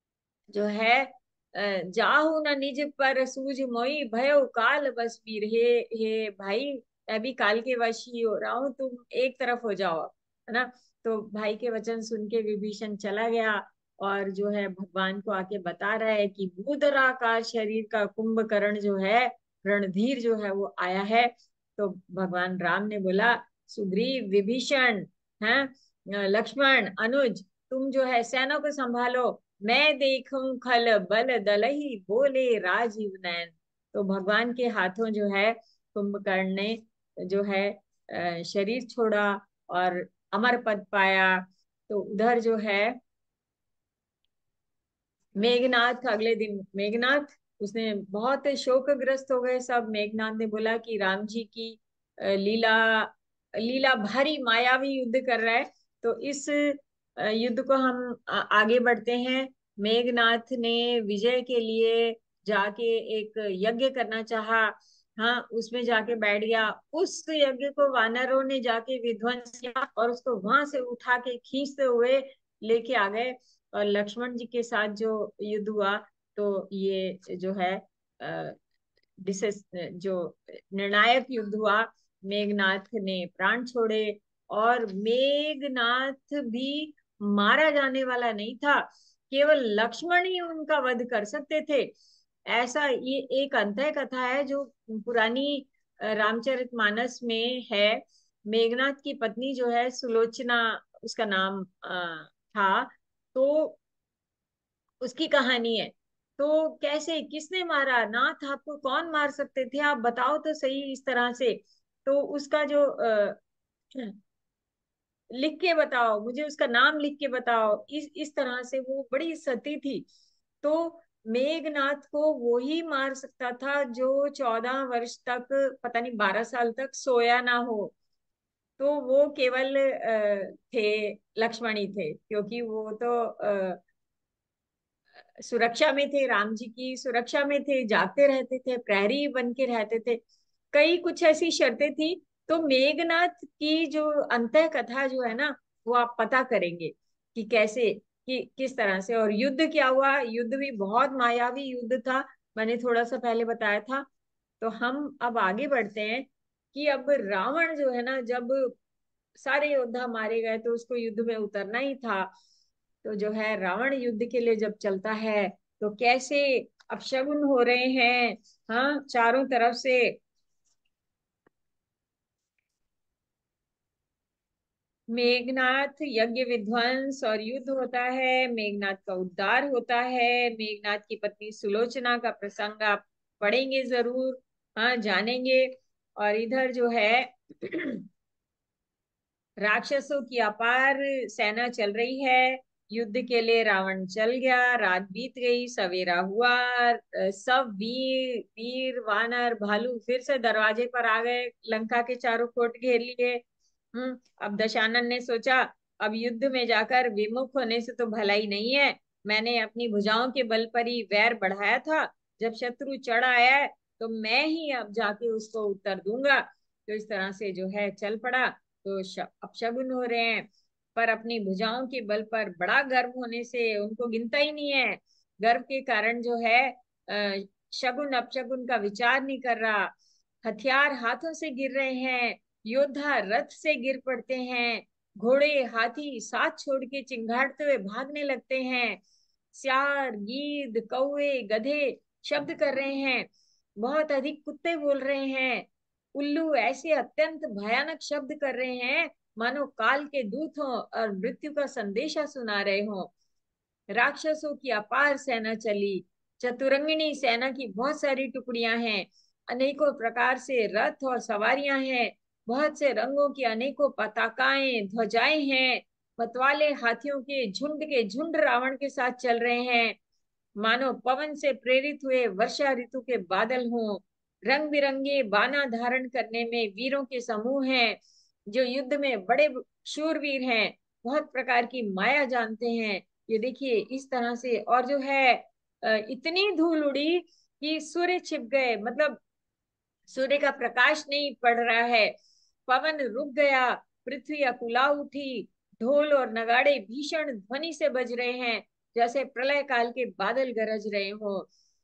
जो है अ, जाहु न निज पर सूझ मोई, भयउ काल बस वीर। हे हे भाई, मैं भी काल के वश ही हो रहा हूँ, तुम एक तरफ हो जाओ, है ना। तो भाई के वचन सुन के विभीषण चला गया और जो है भगवान को आके बता रहा है कि भूधराकार शरीर का कुंभकर्ण जो है, रणधीर जो है वो आया है। तो भगवान राम ने बोला, सुग्रीव, विभीषण, है लक्ष्मण, अनुज, तुम जो है सेना को संभालो। मैं देखूं खल बल दलहि, बोले राजीव नयन। तो भगवान के हाथों जो है कुंभकर्ण ने जो है अ, शरीर छोड़ा और अमर पद पाया। तो उधर जो है मेघनाथ, अगले दिन मेघनाथ, उसने बहुत शोकग्रस्त हो गए सब। मेघनाथ ने बोला कि राम जी की अ, लीला लीला भारी मायावी युद्ध कर रहा है। तो इस अ, युद्ध को हम आ, आगे बढ़ते हैं। मेघनाथ ने विजय के लिए जाके एक यज्ञ करना चाहा। हाँ, उसमें जाके बैठ गया। उस यज्ञ को वानरों ने जाके विध्वंस किया और उसको वहां से उठा के खींचते हुए लेके आ गए। और लक्ष्मण जी के साथ जो युद्ध हुआ, तो ये जो है डिसेस जो निर्णायक युद्ध हुआ, मेघनाथ ने प्राण छोड़े। और मेघनाथ भी मारा जाने वाला नहीं था, केवल लक्ष्मण ही उनका वध कर सकते थे। ऐसा ये एक अंतः कथा है जो पुरानी अ, रामचरितमानस में है। मेघनाथ की पत्नी जो है सुलोचना, उसका नाम अ, था, तो उसकी कहानी है। तो कैसे, किसने मारा, नाथ आपको कौन मार सकते थे, आप बताओ तो सही इस तरह से। तो उसका जो अ, लिख के बताओ मुझे, उसका नाम लिख के बताओ, इस इस तरह से वो बड़ी सती थी। तो मेघनाथ को वो ही मार सकता था जो चौदह वर्ष तक, पता नहीं बारह साल तक सोया ना हो। तो वो केवल अ, थे लक्ष्मणी थे, क्योंकि वो तो अ, सुरक्षा में थे, राम जी की सुरक्षा में थे, जागते रहते थे, प्रहरी बन के रहते थे। कई कुछ ऐसी शर्तें थी। तो मेघनाथ की जो अंतः कथा जो है ना, वो आप पता करेंगे कि कैसे, कि किस तरह से। और युद्ध क्या हुआ, युद्ध भी बहुत मायावी युद्ध था, मैंने थोड़ा सा पहले बताया था। तो हम अब आगे बढ़ते हैं कि अब रावण जो है ना, जब सारे योद्धा मारे गए तो उसको युद्ध में उतरना ही था। तो जो है रावण युद्ध के लिए जब चलता है, तो कैसे अपशगुन हो रहे हैं, हाँ, चारों तरफ से। मेघनाथ यज्ञ विध्वंस और युद्ध होता है, मेघनाथ का उद्धार होता है, मेघनाथ की पत्नी सुलोचना का प्रसंग आप पढ़ेंगे जरूर, हाँ, जानेंगे। और इधर जो है राक्षसों की अपार सेना चल रही है, युद्ध के लिए रावण चल गया, रात बीत गई, सवेरा हुआ, अ, सब वीर वीर वानर भालू फिर से दरवाजे पर आ गए, लंका के चारों कोट घेर लिए। हम्म अब दशानन ने सोचा, अब युद्ध में जाकर विमुख होने से तो भलाई नहीं है। मैंने अपनी भुजाओं के बल पर ही वैर बढ़ाया था, जब शत्रु चढ़ आया है तो मैं ही अब जाके उसको उत्तर दूंगा। तो इस तरह से जो है चल पड़ा। तो श- अपशगुन हो रहे हैं, पर अपनी भुजाओं के बल पर बड़ा गर्व होने से उनको गिनता ही नहीं है। गर्व के कारण जो है अ, शगुन अपशगुन का विचार नहीं कर रहा। हथियार हाथों से गिर रहे हैं, योद्धा रथ से गिर पड़ते हैं, घोड़े हाथी साथ छोड़ के चिंगाड़ते हुए भागने लगते हैं, सियार गीद कौवे गधे शब्द कर रहे हैं, बहुत अधिक कुत्ते बोल रहे हैं, उल्लू ऐसे अत्यंत भयानक शब्द कर रहे हैं मानो काल के दूत हों और मृत्यु का संदेशा सुना रहे हों। राक्षसों की अपार सेना चली, चतुरंगिनी सेना की बहुत सारी टुकड़ियां हैं, अनेकों प्रकार से रथ और सवारियां हैं, बहुत से रंगों की अनेकों पताकाएं ध्वजाएं हैं, मतवाले हाथियों के झुंड के झुंड रावण के साथ चल रहे हैं, मानो पवन से प्रेरित हुए वर्षा ऋतु के बादल हों। रंग बिरंगे बाना धारण करने में वीरों के समूह हैं, जो युद्ध में बड़े शूरवीर हैं, बहुत प्रकार की माया जानते हैं। ये देखिए इस तरह से। और जो है अ, इतनी धूल उड़ी कि सूर्य छिप गए, मतलब सूर्य का प्रकाश नहीं पड़ रहा है, पवन रुक गया, पृथ्वी अकुला उठी, ढोल और नगाड़े भीषण ध्वनि से बज रहे हैं, जैसे प्रलय काल के बादल गरज रहे हो।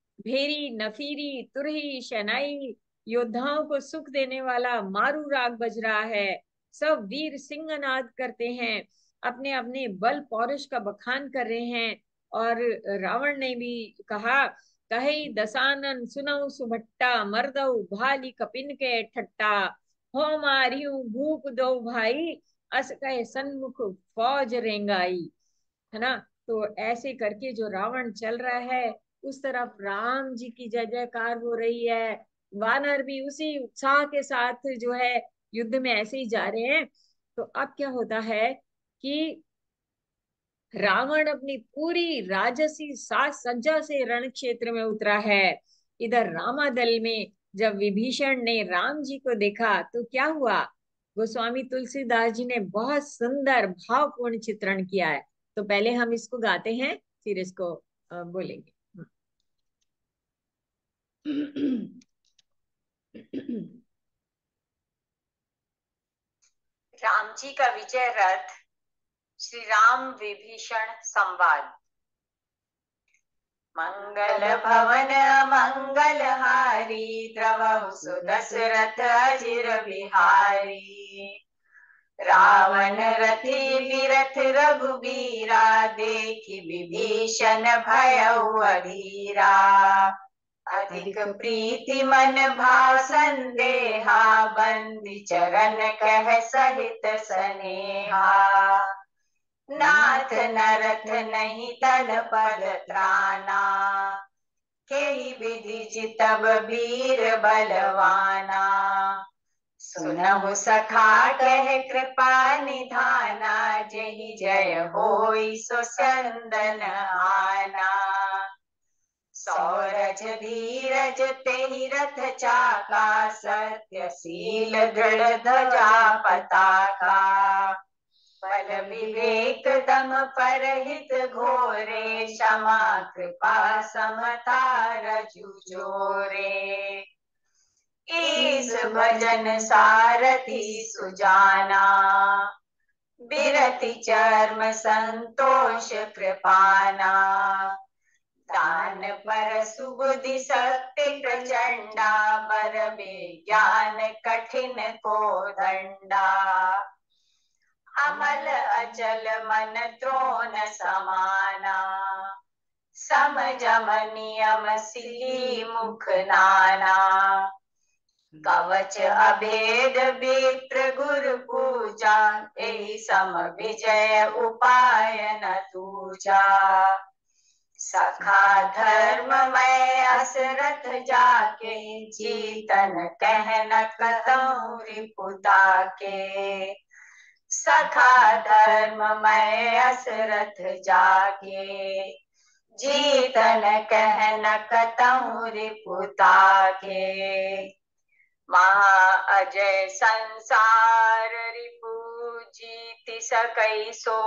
भेरी नफीरी तुरही शनाई योद्धाओं को सुख देने वाला मारू राग बज रहा है। सब वीर सिंहनाद करते हैं, अपने अपने बल पौरुष का बखान कर रहे हैं। और रावण ने भी कहा, कही दसानन सुनऊ सुभट्टा मर्दऊ भाली कपिन के ठट्टा, हो मारियू भूप दो भाई, अस कहे सन्मुख फौज रेंगाई। है ना। तो ऐसे करके जो रावण चल रहा है, उस तरफ राम जी की जय जयकार हो रही है, वानर भी उसी उत्साह के साथ जो है युद्ध में ऐसे ही जा रहे हैं। तो अब क्या होता है कि रावण अपनी पूरी राजसी साज सज्जा से रण क्षेत्र में उतरा है। इधर रामादल में जब विभीषण ने राम जी को देखा तो क्या हुआ, गोस्वामी तुलसीदास जी ने बहुत सुंदर भावपूर्ण चित्रण किया है। तो पहले हम इसको गाते हैं, फिर इसको अ, बोलेंगे। राम जी का विजय रथ श्री राम विभीषण संवाद। मंगल भवन मंगल हारी, द्रवहु सुदशरथ अजिर बिहारी। रावण रथी बिरथ रघुबीरा, देखि विभीषण भयउ अधीरा। अधिक प्रीति मन भाव संदेहा, बंदी चरण कह सहित सनेहा। नाथ नरथ नहीं तन पद त्राना, केहि विधि चितब वीर बलवाना। सुनहु सखा कह कृपा निधाना, जहि जय होई सो स्यंदन आना। सौरज धीरज तेहि रथ चाका, सत्यशील दृढ़ ध्वजा पताका। बल विवेक दम परहित घोरे, क्षमा कृपा समता रजु जोरे। ईस भजन सारथी सुजाना, बिरति चर्म संतोष कृपाना। दान पर सुबुद्धि शक्ति प्रचंडा, बर विज्ञान कठिन को दंडा। अमल अचल मन त्रोन समाना, सम जम नियम सिली मुख नाना। कवच अभेद विप्र गुरु पूजा, एहि सम विजय उपाय न दूजा। सखा धर्म मैं असरथ जाके, जीतन कह न कतहु रिपुता के। सखा धर्म मैं असरथ जाके, जीतन कह न कतहु रिपुता के। महा अजय संसार रिपु, जीति सकई सो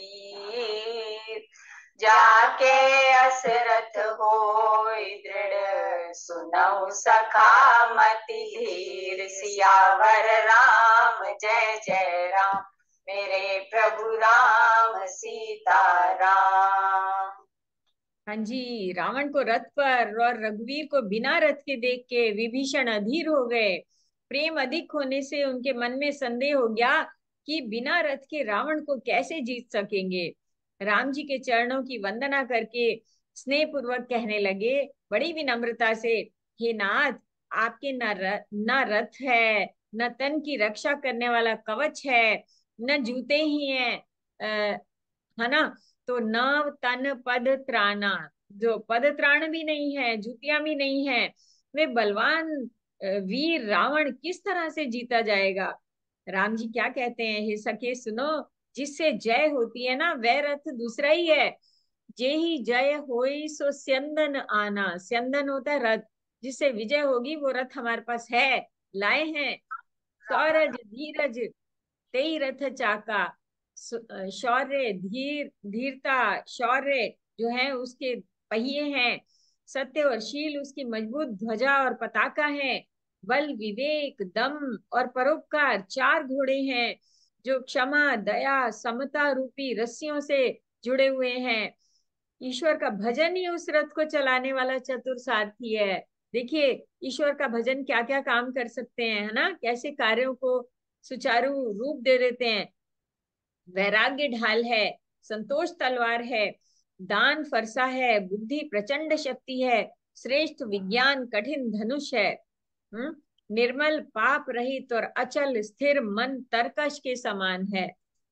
वीर। जाके असरथ होय दृढ़, सुनहु सखा मति धीर। सियावर राम जय जय राम, मेरे प्रभु राम सीता राम। हाँ जी, रावण को रथ पर और रघुवीर को बिना रथ के देख के विभीषण अधीर हो गए। प्रेम अधिक होने से उनके मन में संदेह हो गया कि बिना रथ के रावण को कैसे जीत सकेंगे। राम जी के चरणों की वंदना करके स्नेह पूर्वक कहने लगे बड़ी विनम्रता से, हे नाथ, आपके न रथ न रथ है, न तन की रक्षा करने वाला कवच है, न जूते ही हैं, अः है ना। तो न तन पद त्राणा, जो पद त्राण भी नहीं है, जूतियां भी नहीं है, वे बलवान वीर रावण किस तरह से जीता जाएगा। राम जी क्या कहते हैं, हे सखे सुनो, जिससे जय होती है ना वह रथ दूसरा ही है। जे ही जय होई सो स्यंदन आना, स्यंदन होता है रथ, जिससे विजय होगी वो रथ हमारे पास है, लाए हैं। सौरज धीरज तेई रथ चाका, शौर्य धीर धीरता शौर्य जो है उसके पहिए हैं, सत्य और शील उसकी मजबूत ध्वजा और पताका है। बल विवेक दम और परोपकार चार घोड़े हैं, जो क्षमा दया समता रूपी रस्सियों से जुड़े हुए हैं। ईश्वर का भजन ही उस रथ को चलाने वाला चतुर सारथी है। देखिए ईश्वर का भजन क्या क्या काम कर सकते हैं, है ना, कैसे कार्यों को सुचारू रूप दे देते हैं। वैराग्य ढाल है, संतोष तलवार है, दान फरसा है, बुद्धि प्रचंड शक्ति है, श्रेष्ठ विज्ञान कठिन धनुष है। हम्म निर्मल पाप रहित और अचल स्थिर मन तरकश के समान है,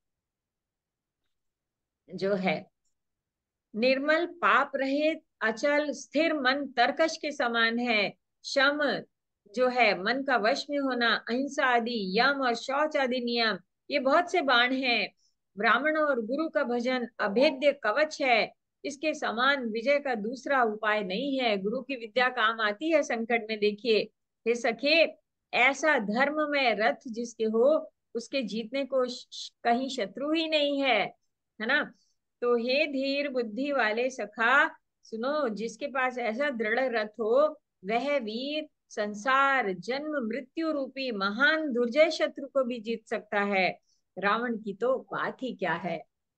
जो है निर्मल पाप रहित अचल स्थिर मन तरकश के समान है। शम जो है मन का वश में होना, अहिंसा आदि यम और शौच आदि नियम, ये बहुत से बाण हैं। ब्राह्मण और गुरु का भजन अभेद्य कवच है, इसके समान विजय का दूसरा उपाय नहीं है। गुरु की विद्या काम आती है संकट में। देखिए हे सखे, ऐसा धर्म में रथ जिसके हो, उसके जीतने को कहीं शत्रु ही नहीं है, है ना। तो हे धीर बुद्धि वाले सखा सुनो, जिसके पास ऐसा दृढ़ रथ हो वह वीर संसार जन्म मृत्यु रूपी महान दुर्जय शत्रु को भी जीत सकता है। रावण की तो बात ही क्या है।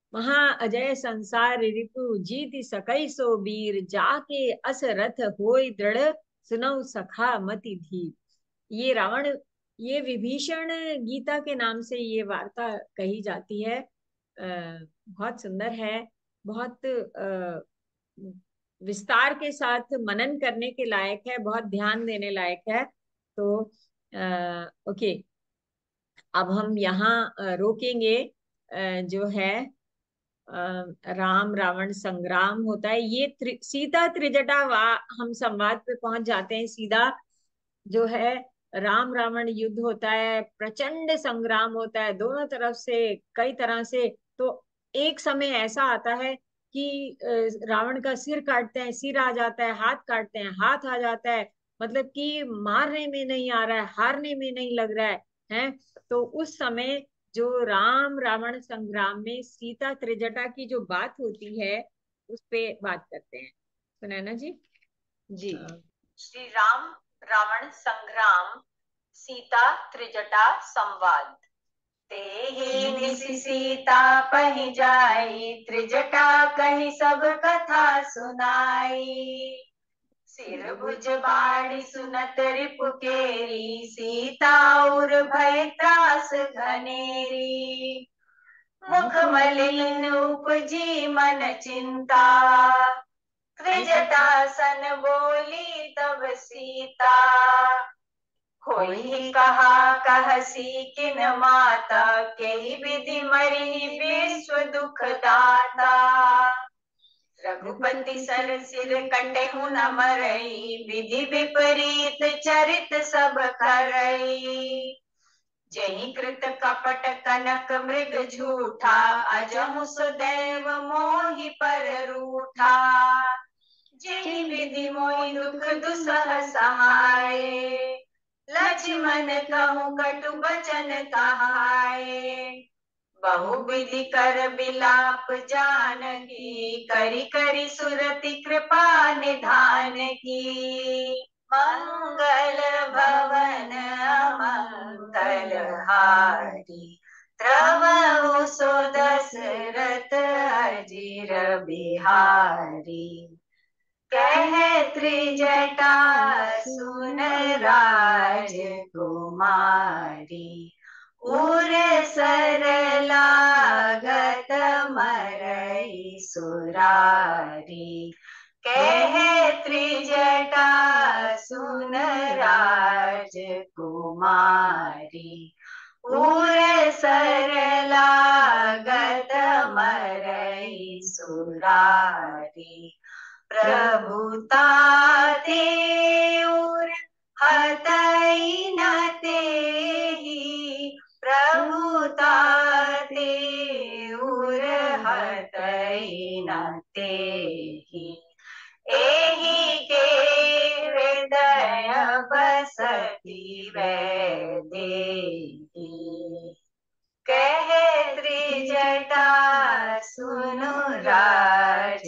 महा अजय संसार रिपु जीति सकई सो बीर, जाके अस रथ होय दृढ़, सुनऊ सखा मति धीर। ये रावण, ये विभीषण गीता के नाम से ये वार्ता कही जाती है। आ, बहुत सुंदर है, बहुत आ, विस्तार के साथ मनन करने के लायक है, बहुत ध्यान देने लायक है। तो आ, ओके, अब हम यहाँ अ, रोकेंगे। अ, जो है अ, राम रावण संग्राम होता है, ये त्रि, सीता त्रिजटा वा हम संवाद पे पहुंच जाते हैं सीधा। जो है राम रावण युद्ध होता है, प्रचंड संग्राम होता है दोनों तरफ से, कई तरह से। तो एक समय ऐसा आता है कि अ, रावण का सिर काटते हैं, सिर आ जाता है, हाथ काटते हैं, हाथ आ जाता है। मतलब कि मारने में नहीं आ रहा है, हारने में नहीं लग रहा है, हैं? तो उस समय जो राम रावण संग्राम में सीता त्रिजटा की जो बात होती है, उस पे बात करते हैं। सुनैना जी। जी। अ, श्री राम रावण संग्राम, सीता त्रिजटा संवाद। तेहि निसि सीता पहि जाई, त्रिजटा कहि सब कथा सुनाई। सिर भुज बाढ़ि सुनत रिपु केरी, सीता उर भय त्रास घनेरी। मुख मलिन उपजी मन चिंता, त्रिजटा सन बोली तब सीता। होई कहा कहसी किन माता, केहि विधि मरि विश्व दुख दाता। रघुपति सर सिर कटहु न मरई, विधि विपरीत चरित सब करई। जहि कृत कपट कनक मृग झूठा, अजहु सुदैव मोहि पर रूठा। जहि विधि मोहि दुख दुसह सहाय, लक्ष्मण कहूँ कटु बचन कहाए। बहु विधि कर बिलाप जानकी, करी करी सुरति कृपा निधान की। मंगल भवन अमंगल हारी, त्रवहु सो दशरथ अजीर बिहारी। कहे त्रिजटा सुन राज कुमारी, उर सर लागत मरई सुरारी। कहे त्रिजटा सुन राज कुमारी, उर सर लागत मरई सुरारी। प्रभुता देउर हतई न तेहि, प्रभुता देउर हतई न तेहि। एहि के हृदय बसति वैदेही। कहे त्रिजटा सुनु राज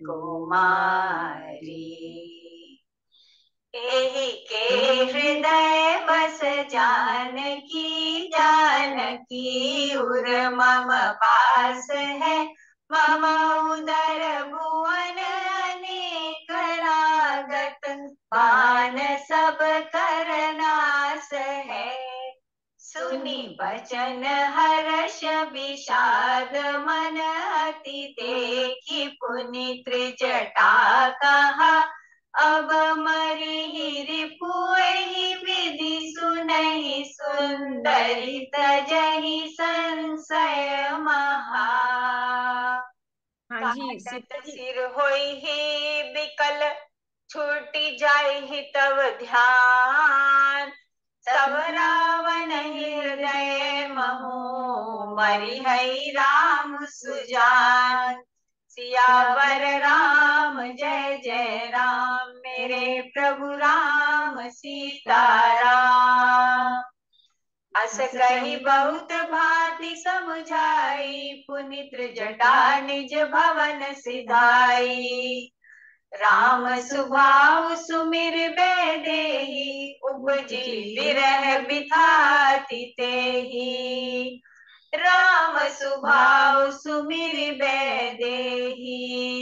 कुमारी। एहि के हृदय बस जानकी, जानकी उर मम पास है। मम उदर भुवन अनेक लागत, बान सब कर नाश है। सुनि बचन हर्ष विषाद मन, अति देखी पुनि त्रिजटा कहा। अब मरिहि रिपु एहि विधि सुनहि, सुंदरी तजहि संशय महा। हाँ जी सीता काटत जी। सिर होइहि बिकल, छूटि जाइहि तब ध्यान। तब रावण हृदय महु, मरिहइ राम सुजान। सियावर राम जय जय राम, मेरे प्रभु राम सीताराम। अस कही बहुत भांति समुझाई, पुनि त्रिजटा निज भवन सिधाई। राम सुभाव सुमिर बैदेही, उपजी बिरह बिथाति तेहि। राम सुभाव सुमिरि बैदेही,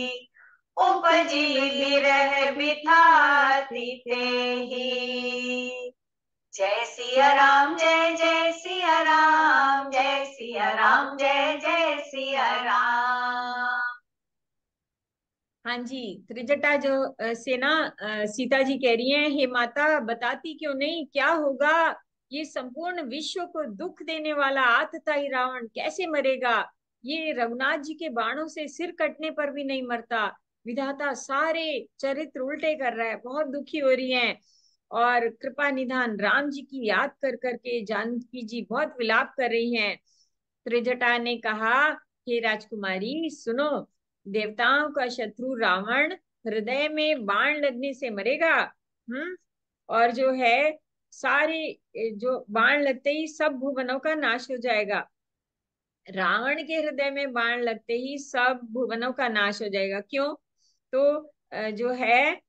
उपजी बिरह बिथाती तेहि। जय सिया राम जय जय सिया राम, जय सिया राम जय जय सिया राम। हाँ जी, त्रिजटा जो अ, से ना अ, सीता जी कह रही हैं, हे माता बताती क्यों नहीं, क्या होगा, ये संपूर्ण विश्व को दुख देने वाला आतताई रावण कैसे मरेगा, ये रघुनाथ जी के बाणों से सिर कटने पर भी नहीं मरता, विधाता सारे चरित्र उल्टे कर रहा है, बहुत दुखी हो रही हैं। और कृपा निधान राम जी की याद कर करके जानकी जी बहुत विलाप कर रही हैं। त्रिजटा ने कहा, हे राजकुमारी सुनो, देवताओं का शत्रु रावण हृदय में बाण लगने से मरेगा। हम्म और जो है सारे जो बाण लगते ही सब भुवनों का नाश हो जाएगा। रावण के हृदय में बाण लगते ही सब भुवनों का नाश हो जाएगा। क्यों? तो अ, जो है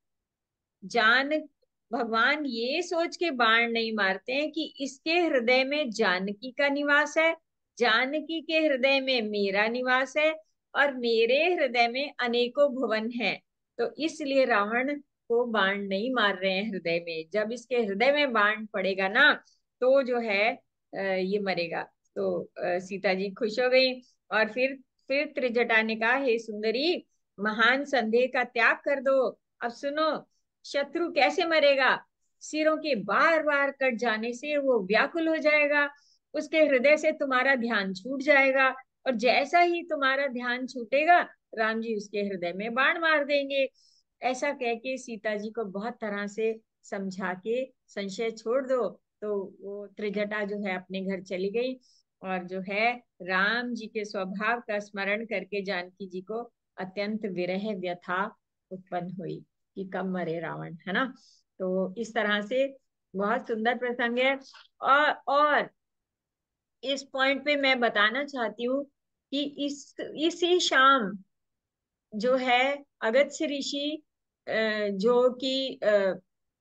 जान भगवान ये सोच के बाण नहीं मारते हैं कि इसके हृदय में जानकी का निवास है, जानकी के हृदय में मेरा निवास है, और मेरे हृदय में अनेकों भुवन हैं। तो इसलिए रावण को बाण नहीं मार रहे हैं हृदय में। जब इसके हृदय में बाण पड़ेगा ना तो जो है अ, ये मरेगा। तो अ, सीता जी खुश हो गई। और फिर फिर त्रिजटा ने कहा, हे सुंदरी, महान संदेह का त्याग कर दो। अब सुनो, शत्रु कैसे मरेगा? सिरों के बार बार कट जाने से वो व्याकुल हो जाएगा, उसके हृदय से तुम्हारा ध्यान छूट जाएगा, और जैसा ही तुम्हारा ध्यान छूटेगा राम जी उसके हृदय में बाण मार देंगे। ऐसा कह के सीता जी को बहुत तरह से समझा के संशय छोड़ दो। तो वो त्रिजटा जो है अपने घर चली गई, और जो है राम जी के स्वभाव का स्मरण करके जानकी जी को अत्यंत विरह व्यथा उत्पन्न हुई कि कब मरे रावण, है ना। तो इस तरह से बहुत सुंदर प्रसंग है। और और इस पॉइंट पे मैं बताना चाहती हूँ कि इस इसी शाम जो है अगस्त्य ऋषि अ, जो कि अ,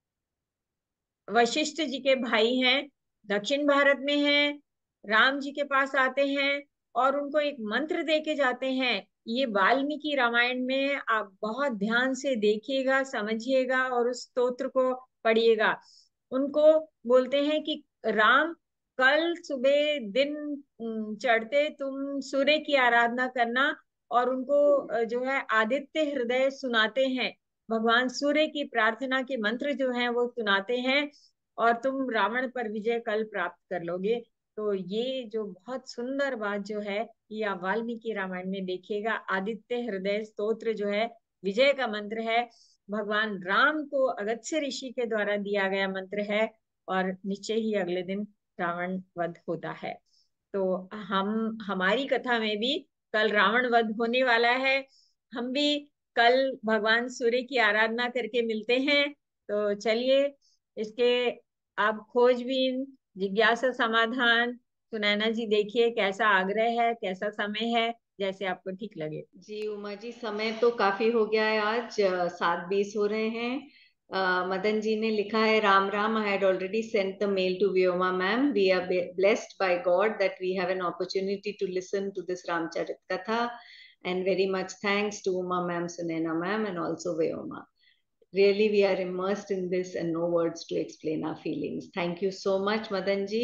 वशिष्ठ जी के भाई हैं, दक्षिण भारत में हैं, राम जी के पास आते हैं और उनको एक मंत्र दे के जाते हैं। ये वाल्मीकि रामायण में आप बहुत ध्यान से देखिएगा, समझिएगा और उस स्तोत्र को पढ़िएगा। उनको बोलते हैं कि राम, कल सुबह दिन अम, चढ़ते तुम सूर्य की आराधना करना, और उनको अ, जो है आदित्य हृदय सुनाते हैं, भगवान सूर्य की प्रार्थना के मंत्र जो हैं वो सुनाते हैं, और तुम रावण पर विजय कल प्राप्त कर लोगे। तो ये जो बहुत सुंदर बात जो है ये आप वाल्मीकि रामायण में देखिएगा। आदित्य हृदय स्तोत्र जो है विजय का मंत्र है, भगवान राम को अगस्त्य ऋषि के द्वारा दिया गया मंत्र है, और निश्चय ही अगले दिन रावण वध होता है। तो हम हमारी कथा में भी कल रावण वध होने वाला है। हम भी कल भगवान सूर्य की आराधना करके मिलते हैं। तो चलिए, इसके आप खोजबीन, जिज्ञासा, समाधान, सुनैना जी देखिए कैसा आग्रह है, कैसा समय है, जैसे आपको ठीक लगे। जी उमा जी, समय तो काफी हो गया है, आज अ, सात बीस हो रहे हैं। अ, मदन जी ने लिखा है, Ram Ram, I had already sent the mail to Vyoma ma'am, we are blessed by God that we have an opportunity to listen to this Ramcharit katha, and very much thanks to Uma ma'am, Sunaina ma'am, and also Vyoma. Really, we are immersed in this and no words to explain our feelings. Thank you so much, Madan ji.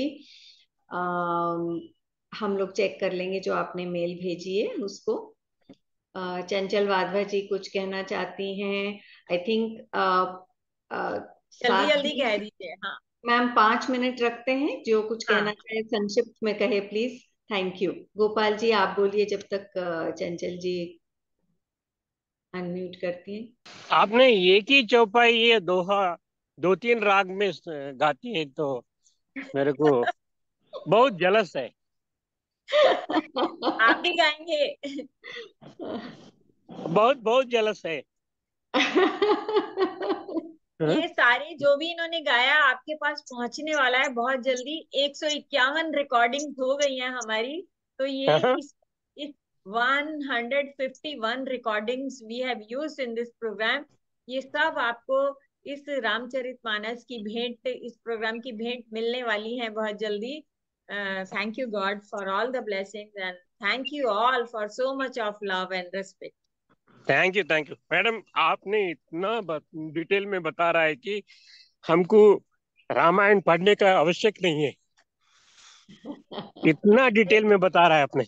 um, हम लोग check कर लेंगे जो आपने mail भेजी है उसको। uh, चंचल वाधवा जी कुछ कहना चाहती हैं, आई थिंक। जल्दी सात जल्दी कह दीजिए। हाँ मैम, पांच मिनट रखते हैं, जो कुछ कहना हाँ। चाहे संक्षिप्त में कहे please. Thank you. Gopal ji आप बोलिए जब तक अ, चंचल जी अनम्यूट करती हैं। आपने एक ही चौपाई ये दोहा दो तीन राग में स- गाती है, तो मेरे को बहुत जलस है। आप भी गाएंगे? बहुत बहुत जलस है। हाँ? ये सारे जो भी इन्होंने गाया आपके पास पहुंचने वाला है बहुत जल्दी। एक सौ इक्यावन रिकॉर्डिंग हो गई है हमारी। तो ये हाँ? इस इस one hundred fifty one recordings we have used in this programme. ये सब आपको इस रामचरितमानस की भेंट, इस प्रोग्राम की भेंट मिलने वाली है बहुत जल्दी। thank you God for all the blessings and thank you all for so much of love and respect. Thank you thank you madam, आपने इतना डिटेल में बता रहा है कि हमको रामायण पढ़ने का आवश्यक नहीं है। इतना डिटेल में बता रहा है आपने,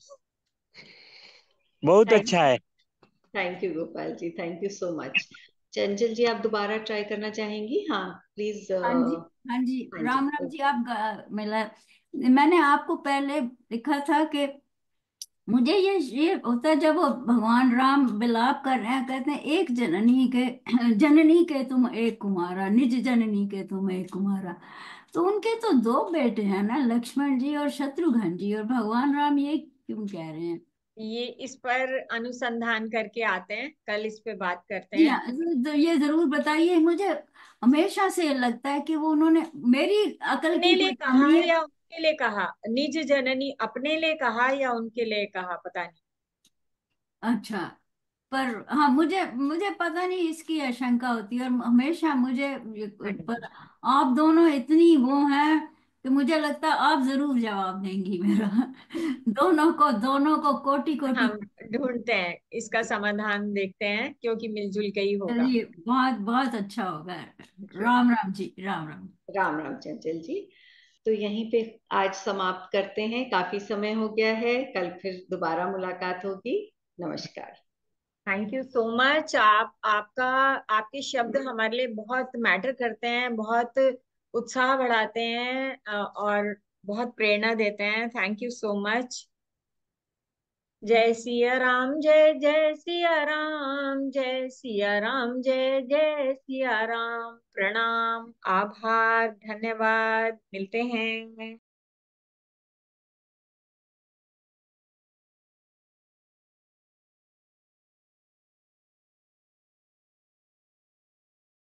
बहुत अच्छा है। Thank you Gopal ji, thank you so much. Chanchal ji, आप दोबारा ट्राई करना चाहेंगी? हाँ प्लीज। हाँ जी, हाँ जी, हाँ जी। राम राम जी। आप गा- मिला, मैंने आपको पहले लिखा था कि मुझे ये ये होता है जब वो भगवान राम विलाप कर रहे हैं, कहते हैं एक जननी के जननी के तुम एक कुमारा, निज जननी के तुम एक कुमारा। तो उनके तो दो बेटे हैं ना, लक्ष्मण जी और शत्रुघ्न जी, और भगवान राम ये क्यों कह रहे हैं? ये इस पर अनुसंधान करके आते हैं, कल इस पे बात करते जी हैं। हाँ, तो ये जरूर बताइए। मुझे हमेशा से लगता है कि वो उन्होंने, मेरी अकल अपने की लिए कोई कहा कमी है। या उनके लिए कहा, निज जननी अपने लिए कहा या उनके लिए कहा, पता नहीं। अच्छा, पर हाँ, मुझे मुझे पता नहीं, इसकी आशंका होती है। और हमेशा मुझे ये- हाँ पर जी। आप दोनों इतनी वो हैं कि मुझे लगता है आप जरूर जवाब देंगी मेरा। दोनों को दोनों को कोटि कोटि। हम ढूंढते हैं इसका समाधान, देखते हैं, क्योंकि मिलजुल के ही होगा। चलिए, बहुत बहुत अच्छा होगा। राम राम जी, राम राम। राम राम चंचल जी। तो यहीं पे आज समाप्त करते हैं, काफी समय हो गया है, कल फिर दोबारा मुलाकात होगी। नमस्कार। Thank you so much. आप आपका आपके शब्द हमारे लिए बहुत मैटर करते हैं, बहुत उत्साह बढ़ाते हैं, अ, और बहुत प्रेरणा देते हैं। Thank you so much. जय सिया राम, जय जय सिया राम, जय सिया राम, जय जय सिया राम। प्रणाम, आभार, धन्यवाद। मिलते हैं।